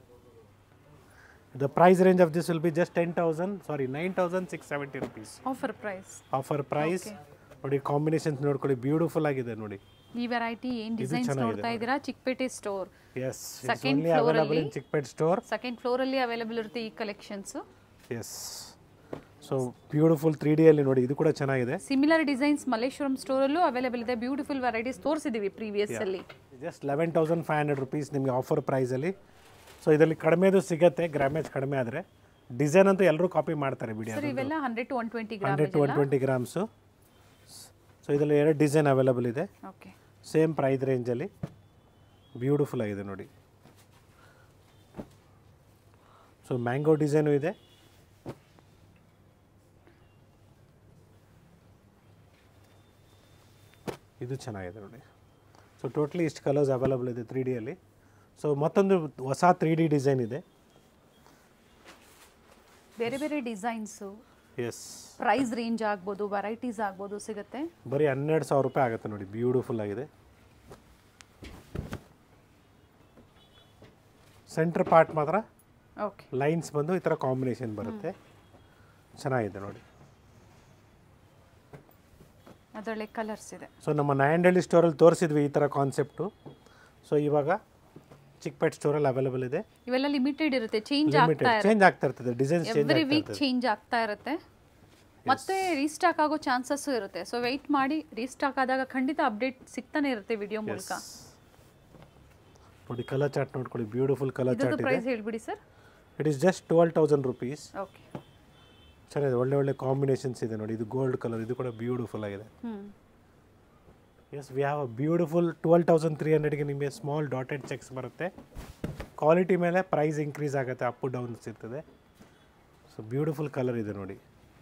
The price range of this will be just ten thousand, sorry nine thousand six hundred seventy rupees. Offer price. Offer price. ನೋಡಿ ಕಾಂಬಿನೇಷನ್ಸ್ ನೋಡ್ಕೊಳ್ಳಿ, ಬ್ಯೂಟಿಫುಲ್ ಆಗಿದೆ ನೋಡಿ. ಈ variety ಏನು designs ನೋಡ್ತಾ ಇದ್ದೀರಾ, Chikkapete store. Yes, second floor ಅಲ್ಲಿ Chikkapete store, second floor ಅಲ್ಲಿ ಅವೈಲೇಬಲ್ ಇರುತ್ತೆ ಈ collections. Yes, so beautiful three D ಅಲ್ಲಿ ನೋಡಿ, ಇದು ಕೂಡ ಚೆನ್ನಾಗಿದೆ. ಸಿಮಿಲರ್ ಡಿಸೈನ್ಸ್ ಮಲ್ಲೇಶ್ವರಂ ಸ್ಟೋರ್ ಅಲ್ಲೂ ಅವೈಲೇಬಲ್ ಇದೆ. ಬ್ಯೂಟಿಫುಲ್ ವೆರೈಟೀಸ್ ತೋರಿಸಿದೀವಿ ಪ್ರೀವಿಯಸ್ ಅಲ್ಲಿ. Just eleven thousand five hundred rupees ನಿಮಗೆ ಆಫರ್ ಪ್ರೈಸ್ ಅಲ್ಲಿ. ಸೊ ಇದರಲ್ಲಿ ಕಡಿಮೆದು ಸಿಗುತ್ತೆ, ಗ್ರಾಮೇಜ್ ಕಡಿಮೆ ಆದರೆ. ಡಿಸೈನ್ ಅಂತೂ ಎಲ್ಲರೂ ಕಾಪಿ ಮಾಡ್ತಾರೆ ಬಿಡಿ. ಸರ್ ಇವೆಲ್ಲ hundred to one twenty gram, hundred to one twenty grams. So ಇದರಲ್ಲಿ ಎರಡು ಡಿಸೈನ್ ಅವೈಲೇಬಲ್ ಇದೆ, ಓಕೆ, ಸೇಮ್ ಪ್ರೈಸ್ ರೇಂಜಲ್ಲಿ. ಬ್ಯೂಟಿಫುಲ್ ಆಗಿದೆ ನೋಡಿ. ಸೊ ಮ್ಯಾಂಗೋ ಡಿಸೈನು ಇದೆ. ಇದು ಚೆನ್ನಾಗಿದೆ ನೋಡಿ. ಸೊ ಟೋಟ್ಲಿ ಇಷ್ಟು ಕಲರ್ಸ್ ಅವೈಲೇಬಲ್ ಇದೆ ತ್ರೀ ಡಿಯಲ್ಲಿ. ಸೊ ಮತ್ತೊಂದು ಹೊಸ ತ್ರೀ ಡಿ ಡಿಸೈನ್ ಇದೆ, ಬೇರೆ ಬೇರೆ ಡಿಸೈನ್ಸು. ಎಸ್, ಪ್ರೈಸ್ ರೇಂಜ್ ಆಗ್ಬೋದು, ವೆರೈಟೀಸ್ ಆಗ್ಬೋದು, ಸಿಗುತ್ತೆ. ಬರೀ ಹನ್ನೆರಡು ಸಾವಿರ ರೂಪಾಯಿ ಆಗುತ್ತೆ ನೋಡಿ. ಬ್ಯೂಟಿಫುಲ್ ಆಗಿದೆ. ಸೆಂಟ್ರ್ ಪಾರ್ಟ್ ಮಾತ್ರ ಓಕೆ ಲೈನ್ಸ್ ಬಂದು ಈ ಥರ ಕಾಂಬಿನೇಷನ್ ಬರುತ್ತೆ, ಚೆನ್ನಾಗಿದೆ ನೋಡಿ. ಅದರಲ್ಲೇ ಕಲರ್ಸ್ ಇದೆ. ಸೊ ನಮ್ಮ ನಾಯಂಡಹಳ್ಳಿ ಸ್ಟೋರಲ್ಲಿ ತೋರಿಸಿದ್ವಿ ಈ ಥರ ಕಾನ್ಸೆಪ್ಟು. ಸೊ ಇವಾಗ ಚಿಕ್ಕಪೇಟೆ ಸ್ಟೋರಲ್ಲಿ ಅವೈಲೇಬಲ್ ಇದೆ. ಇವೆಲ್ಲ ಲಿಮಿಟೆಡ್ ಇರುತ್ತೆ, ಚೇಂಜ್ ಆಗ್ತಾ ಇರುತ್ತೆ, ಚೇಂಜ್ ಆಗ್ತಾ ಇರ್ತದೆ, designs change every week change ಆಗ್ತಾ ಇರುತ್ತೆ. ಮತ್ತೆ ರೀಸ್ಟಾಕ್ ಆಗೋ ಚಾನ್ಸಸ್ ಇರುತ್ತೆ. ಸೊ ವೆಯ್ಟ್ ಮಾಡಿ, ರೀಸ್ಟಾಕ್ ಆದಾಗ ಖಂಡಿತ ಅಪ್ಡೇಟ್ ಸಿಗ್ತಾನೆ ಇರುತ್ತೆ ವಿಡಿಯೋ ಮೂಲಕ. ನೋಡಿ ಕಲರ್ ಚಾರ್ಟ್ ನೋಡ್ಕೊಳ್ಳಿ, ಬ್ಯೂಟಿಫುಲ್ ಕಲರ್ ಚಾರ್ಟ್ ಇದೆ. ಪ್ರೈಸ್ ಹೇಳ್ಬಿಡಿ sir. It is just twelve thousand rupees. Okay, ಚೆನ್ನಾಗಿದೆ, ಒಳ್ಳೆ ಒಳ್ಳೆ ಕಾಂಬಿನೇಷನ್ಸ್ ಇದೆ ನೋಡಿ. ಇದು ಗೋಲ್ಡ್ ಕಲರ್, ಇದು ಕೂಡ ಬ್ಯೂಟಿಫುಲ್ ಆಗಿದೆ. Yes, we have a beautiful twelve thousand three ಹಂಡ್ರೆಡ್ಗೆ ನಿಮಗೆ ಸ್ಮಾಲ್ ಡಾಟೆಡ್ ಚೆಕ್ಸ್ ಬರುತ್ತೆ. ಕ್ವಾಲಿಟಿ ಮೇಲೆ ಪ್ರೈಸ್ ಇನ್ಕ್ರೀಸ್ ಆಗುತ್ತೆ, ಅಪ್ ಡೌನ್ಸ್ ಇರ್ತದೆ. ಸೊ ಬ್ಯೂಟಿಫುಲ್ ಕಲರ್ ಇದೆ ನೋಡಿ.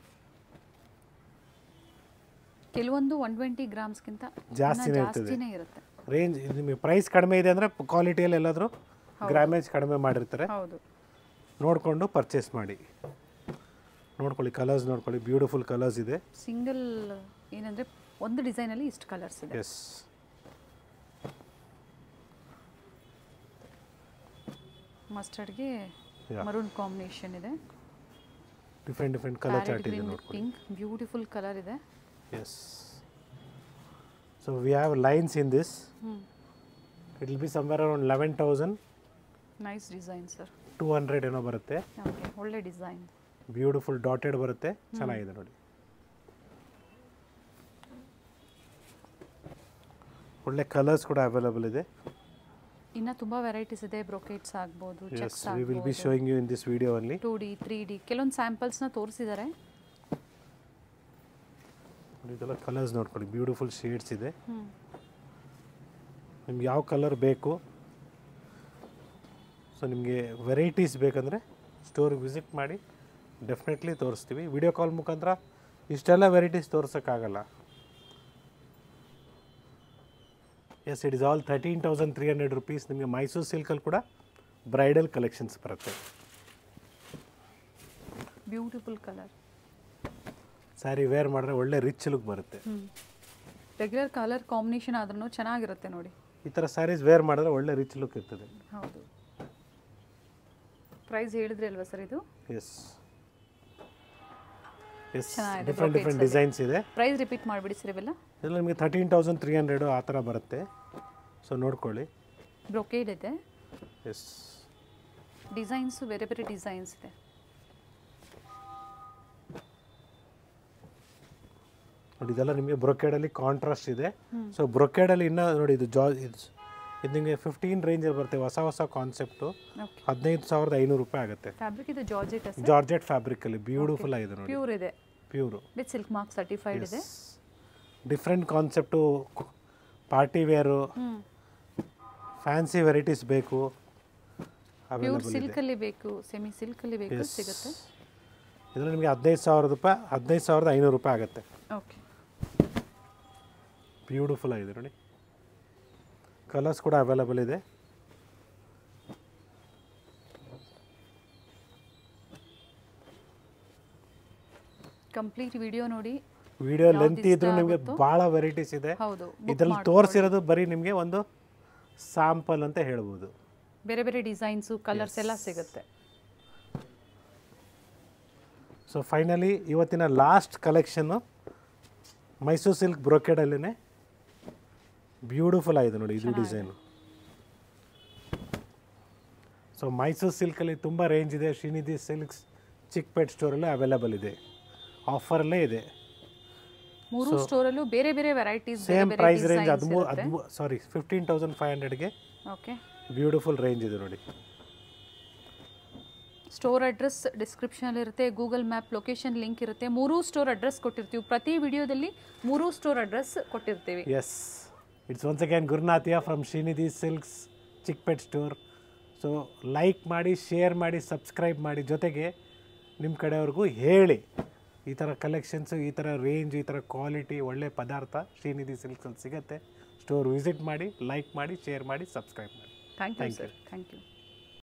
ಕೆಲವೊಂದು ಒನ್ ಟ್ವೆಂಟಿ ಗ್ರಾಮ್ಸ್ಗಿಂತ ಜಾಸ್ತಿನೇ ಜಾಸ್ತಿನೇ ಇರುತ್ತೆ ರೇಂಜ್. ನಿಮಗೆ ಪ್ರೈಸ್ ಕಡಿಮೆ ಇದೆ ಅಂದರೆ ಕ್ವಾಲಿಟಿಯಲ್ಲಿ ಎಲ್ಲಾದರೂ ಗ್ರಾಮೇಜ್ ಕಡಿಮೆ ಮಾಡಿರ್ತಾರೆ, ಹೌದು, ನೋಡಿಕೊಂಡು ಪರ್ಚೇಸ್ ಮಾಡಿ. ನೋಡ್ಕೊಳ್ಳಿ ಕಲರ್ಸ್ ನೋಡ್ಕೊಳ್ಳಿ, ಬ್ಯೂಟಿಫುಲ್ ಕಲರ್ಸ್ ಇದೆ. ಸಿಂಗಲ್ ಏನಂದರೆ ಒಂದು ಡಿಸೈನಲ್ಲಿ ಇಷ್ಟು ಕಲರ್ಸ್ ಇದೆ. ಎಸ್, ಮಸ್ಟರ್ಡ್ಗೆ ಮರೂನ್ ಕಾಂಬಿನೇಷನ್ ಇದೆ. ಡಿಫ್ರೆಂಟ್ ಡಿಫ್ರೆಂಟ್ ಕಲರ್ ಚಾರ್ಟ್ ಇದೆ ನೋಡ್ಕೊಳ್ಳಿ. ಪಿಂಕ್ ಬ್ಯೂಟಿಫುಲ್ ಕಲರ್ ಇದೆ. Yes, so we have lines in this. It will be somewhere around eleven thousand. Nice design sir. Two hundred ಏನೋ ಬರುತ್ತೆ. ಓಕೆ, ಒಳ್ಳೆ design. Beautiful dotted ಬರುತ್ತೆ, ಚೆನ್ನಾಗಿದೆ ನೋಡಿ. ಒಳ್ಳೆ ಕಲರ್ಸ್ ಕೂಡ ಅವೈಲೇಬಲ್ ಇದೆ. ಇನ್ನು ತುಂಬ ವೆರೈಟೀಸ್ ಇದೆ. ಬ್ರೊಕೇಟ್ಸ್ ಆಗ್ಬೋದು, checks we will be showing you in this video only. Two D three D ಕೆಲವೊಂದು ಸ್ಯಾಂಪಲ್ಸ್ನ ತೋರಿಸಿದ್ದಾರೆ. ಇದೆಲ್ಲ ಕಲರ್ಸ್ ನೋಡ್ಕೊಳ್ಳಿ, ಬ್ಯೂಟಿಫುಲ್ ಶೇಡ್ಸ್ ಇದೆ. ನಿಮ್ಗೆ ಯಾವ ಕಲರ್ ಬೇಕು, ಸೊ ನಿಮಗೆ ವೆರೈಟೀಸ್ ಬೇಕಂದರೆ ಸ್ಟೋರಿಗೆ ವಿಸಿಟ್ ಮಾಡಿ, ಡೆಫಿನೆಟ್ಲಿ ತೋರಿಸ್ತೀವಿ. ವಿಡಿಯೋ ಕಾಲ್ ಮುಖಾಂತರ ಇಷ್ಟೆಲ್ಲ ವೆರೈಟೀಸ್ ತೋರ್ಸೋಕ್ಕಾಗಲ್ಲ. Yes, it is all thirteen thousand three hundred rupees. ನಿಮಗೆ ಮೈಸೂರು ಸಿಲ್ಕಲ್ಲಿ ಕೂಡ ಬ್ರೈಡಲ್ ಕಲೆಕ್ಷನ್ಸ್ ಬರುತ್ತೆ. Beautiful colour. ಸ್ಯಾರಿ ವೇರ್ ಮಾಡಿದ್ರೆ ಒಳ್ಳೆ ರಿಚ್ ಲುಕ್ ಬರುತ್ತೆ. ರೆಗ್ಯುಲರ್ ಕಲರ್ ಕಾಂಬಿನೇಷನ್ ಆದ್ರೂ ಚೆನ್ನಾಗಿರುತ್ತೆ ನೋಡಿ. ಈ ಥರ ಸ್ಯಾರೀಸ್ ವೇರ್ ಮಾಡಿದ್ರೆ ಒಳ್ಳೆ ರಿಚ್ ಲುಕ್ ಇರ್ತದೆ. ಹೌದು. ಪ್ರೈಸ್ ಹೇಳಿದ್ರಿ ಅಲ್ವಾ ಸರ್ ಇದು? Yes yes, different different designs ಇದೆ. ಪ್ರೈಸ್ ರಿಪೀಟ್ ಮಾಡಿಬಿಡಿ ಸರ್ ಇವೆಲ್ಲ. ಇದೆಲ್ಲ ನಿಮಗೆ ತರ್ಟೀನ್ ತೌಸಂಡ್ ತ್ರೀ ಹಂಡ್ರೆಡು ಆ ಥರ ಬರುತ್ತೆ. ಸೊ ನೋಡ್ಕೊಳ್ಳಿ. ಬ್ರೊಕೇಡ್ ಇದೆ. ಎಸ್, ಡಿಸೈನ್ಸು ಬೇರೆ ಬೇರೆ ಡಿಸೈನ್ಸ್ ಇದೆ. ನೋಡಿ ಇದೆಲ್ಲ ನಿಮಗೆ ಬ್ರೊಕೇಡಲ್ಲಿ ಕಾಂಟ್ರಾಸ್ಟ್ ಇದೆ. ಸೊ ಬ್ರೊಕೇಡಲ್ಲಿ ಇನ್ನೂ ನೋಡಿ ಇದು ಜಾ ಇದು ಇದು ನಿಮಗೆ ಫಿಫ್ಟೀನ್ ರೇಂಜಲ್ಲಿ ಬರುತ್ತೆ. ಹೊಸ ಹೊಸ ಕಾನ್ಸೆಪ್ಟು. ಹದಿನೈದು ಸಾವಿರದ ಐನೂರು ರೂಪಾಯಿ ಆಗುತ್ತೆ. ಫ್ಯಾಬ್ರಿಕ್ ಇದು ಜಾರ್ಜೆಟ್ ಅಷ್ಟೇ. ಜಾರ್ಜೆಟ್ ಫ್ಯಾಬ್ರಿಕಲ್ಲಿ ಬ್ಯೂಟಿಫುಲ್ ಆಗಿದೆ ನೋಡಿ. ಪ್ಯೂರ್ ಇದೆ. Pure with silk mark certified ಇದೆ. Different concept, party wear, fancy varieties ಬೇಕು, ಪ್ಯೂರ್ ಸಿಲ್ಕಲ್ಲಿ ಬೇಕು, ಸೆಮಿ ಸಿಲ್ಕಲ್ಲಿ ಬೇಕು, ಸಿಗುತ್ತೆ. ಇದರಲ್ಲಿ ನಿಮಗೆ ಹದಿನೈದು ಸಾವಿರ ರೂಪಾಯಿ ಹದಿನೈದು ಸಾವಿರದ ಐನೂರು ರೂಪಾಯಿ ಆಗುತ್ತೆ. ಓಕೆ, ಬ್ಯೂಟಿಫುಲ್ ಆಗಿದೆ ನೋಡಿ. ಕಲರ್ಸ್ ಕೂಡ ಅವೈಲೇಬಲ್ ಇದೆ. ಕಂಪ್ಲೀಟ್ ವಿಡಿಯೋ ನೋಡಿ. ವಿಡಿಯೋ ಲೆಂತ್ ಇದ್ರೂ ನಿಮಗೆ ಭಾಳ ವೆರೈಟೀಸ್ ಇದೆ. ಹೌದು, ಇದರಲ್ಲಿ ತೋರಿಸಿರೋದು ಬರೀ ನಿಮಗೆ ಒಂದು ಸ್ಯಾಂಪಲ್ ಅಂತ ಹೇಳ್ಬೋದು. ಬೇರೆ ಬೇರೆ ಡಿಸೈನ್ಸು, ಕಲರ್ಸ್ ಎಲ್ಲ ಸಿಗುತ್ತೆ. ಸೊ ಫೈನಲಿ ಇವತ್ತಿನ ಲಾಸ್ಟ್ ಕಲೆಕ್ಷನ್ನು ಮೈಸೂರು ಸಿಲ್ಕ್ ಬ್ರೊಕೇಡಲ್ಲೇ ಬ್ಯೂಟಿಫುಲ್ ಆಗಿದೆ ನೋಡಿ ಇದು ಡಿಸೈನು. ಸೊ ಮೈಸೂರು ಸಿಲ್ಕಲ್ಲಿ ತುಂಬ ರೇಂಜ್ ಇದೆ. ಶ್ರೀನಿಧಿ ಸಿಲ್ಕ್ಸ್ ಚಿಕ್ಕಪೇಟ್ ಸ್ಟೋರಲ್ಲೇ ಅವೈಲೇಬಲ್ ಇದೆ, ಆಫರಲ್ಲೇ ಇದೆ. ಮೂರು ಸ್ಟೋರಲ್ಲೂ ಬೇರೆ ಬೇರೆ ವೆರೈಟೀಸ್, ಸೇಮ್ ಪ್ರೈಸ್ ರೇಂಜ್ ಹದಿಮೂರು ಹದಿಮೂರು ಸಾರಿ ಫಿಫ್ಟೀನ್ ತೌಸಂಡ್ ಫೈವ್ ಹಂಡ್ರೆಡ್ಗೆ ಓಕೆ ಬ್ಯೂಟಿಫುಲ್ ರೇಂಜ್ ಇದೆ ನೋಡಿ. ಸ್ಟೋರ್ ಅಡ್ರೆಸ್ ಡಿಸ್ಕ್ರಿಪ್ಷನಲ್ಲಿ ಇರುತ್ತೆ, ಗೂಗಲ್ ಮ್ಯಾಪ್ ಲೊಕೇಶನ್ ಲಿಂಕ್ ಇರುತ್ತೆ. ಮೂರೂ ಸ್ಟೋರ್ ಅಡ್ರೆಸ್ ಕೊಟ್ಟಿರ್ತೀವಿ. ಪ್ರತಿ ವಿಡಿಯೋದಲ್ಲಿ ಮೂರೂ ಸ್ಟೋರ್ ಅಡ್ರೆಸ್ ಕೊಟ್ಟಿರ್ತೀವಿ. ಎಸ್, ಇಟ್ಸ್ ಒನ್ಸ್ ಅಗೇನ್ ಗುರುನಾಥಿಯಾ from Srinidhi silks Chickpet store. So like ಮಾಡಿ, ಶೇರ್ ಮಾಡಿ, ಸಬ್ಸ್ಕ್ರೈಬ್ ಮಾಡಿ, ಜೊತೆಗೆ ನಿಮ್ಮ ಕಡೆಯವ್ರಿಗೂ ಹೇಳಿ ಈ ಥರ ಕಲೆಕ್ಷನ್ಸು, ಈ ಥರ ರೇಂಜ್, ಈ ಥರ ಕ್ವಾಲಿಟಿ ಒಳ್ಳೆ ಪದಾರ್ಥ ಶ್ರೀನಿಧಿ ಸಿಲ್ಕ್ಸಲ್ಲಿ ಸಿಗುತ್ತೆ. ಸ್ಟೋರ್ ವಿಸಿಟ್ ಮಾಡಿ, ಲೈಕ್ ಮಾಡಿ, ಶೇರ್ ಮಾಡಿ, ಸಬ್ಸ್ಕ್ರೈಬ್ ಮಾಡಿ. Thank you sir. Thank you.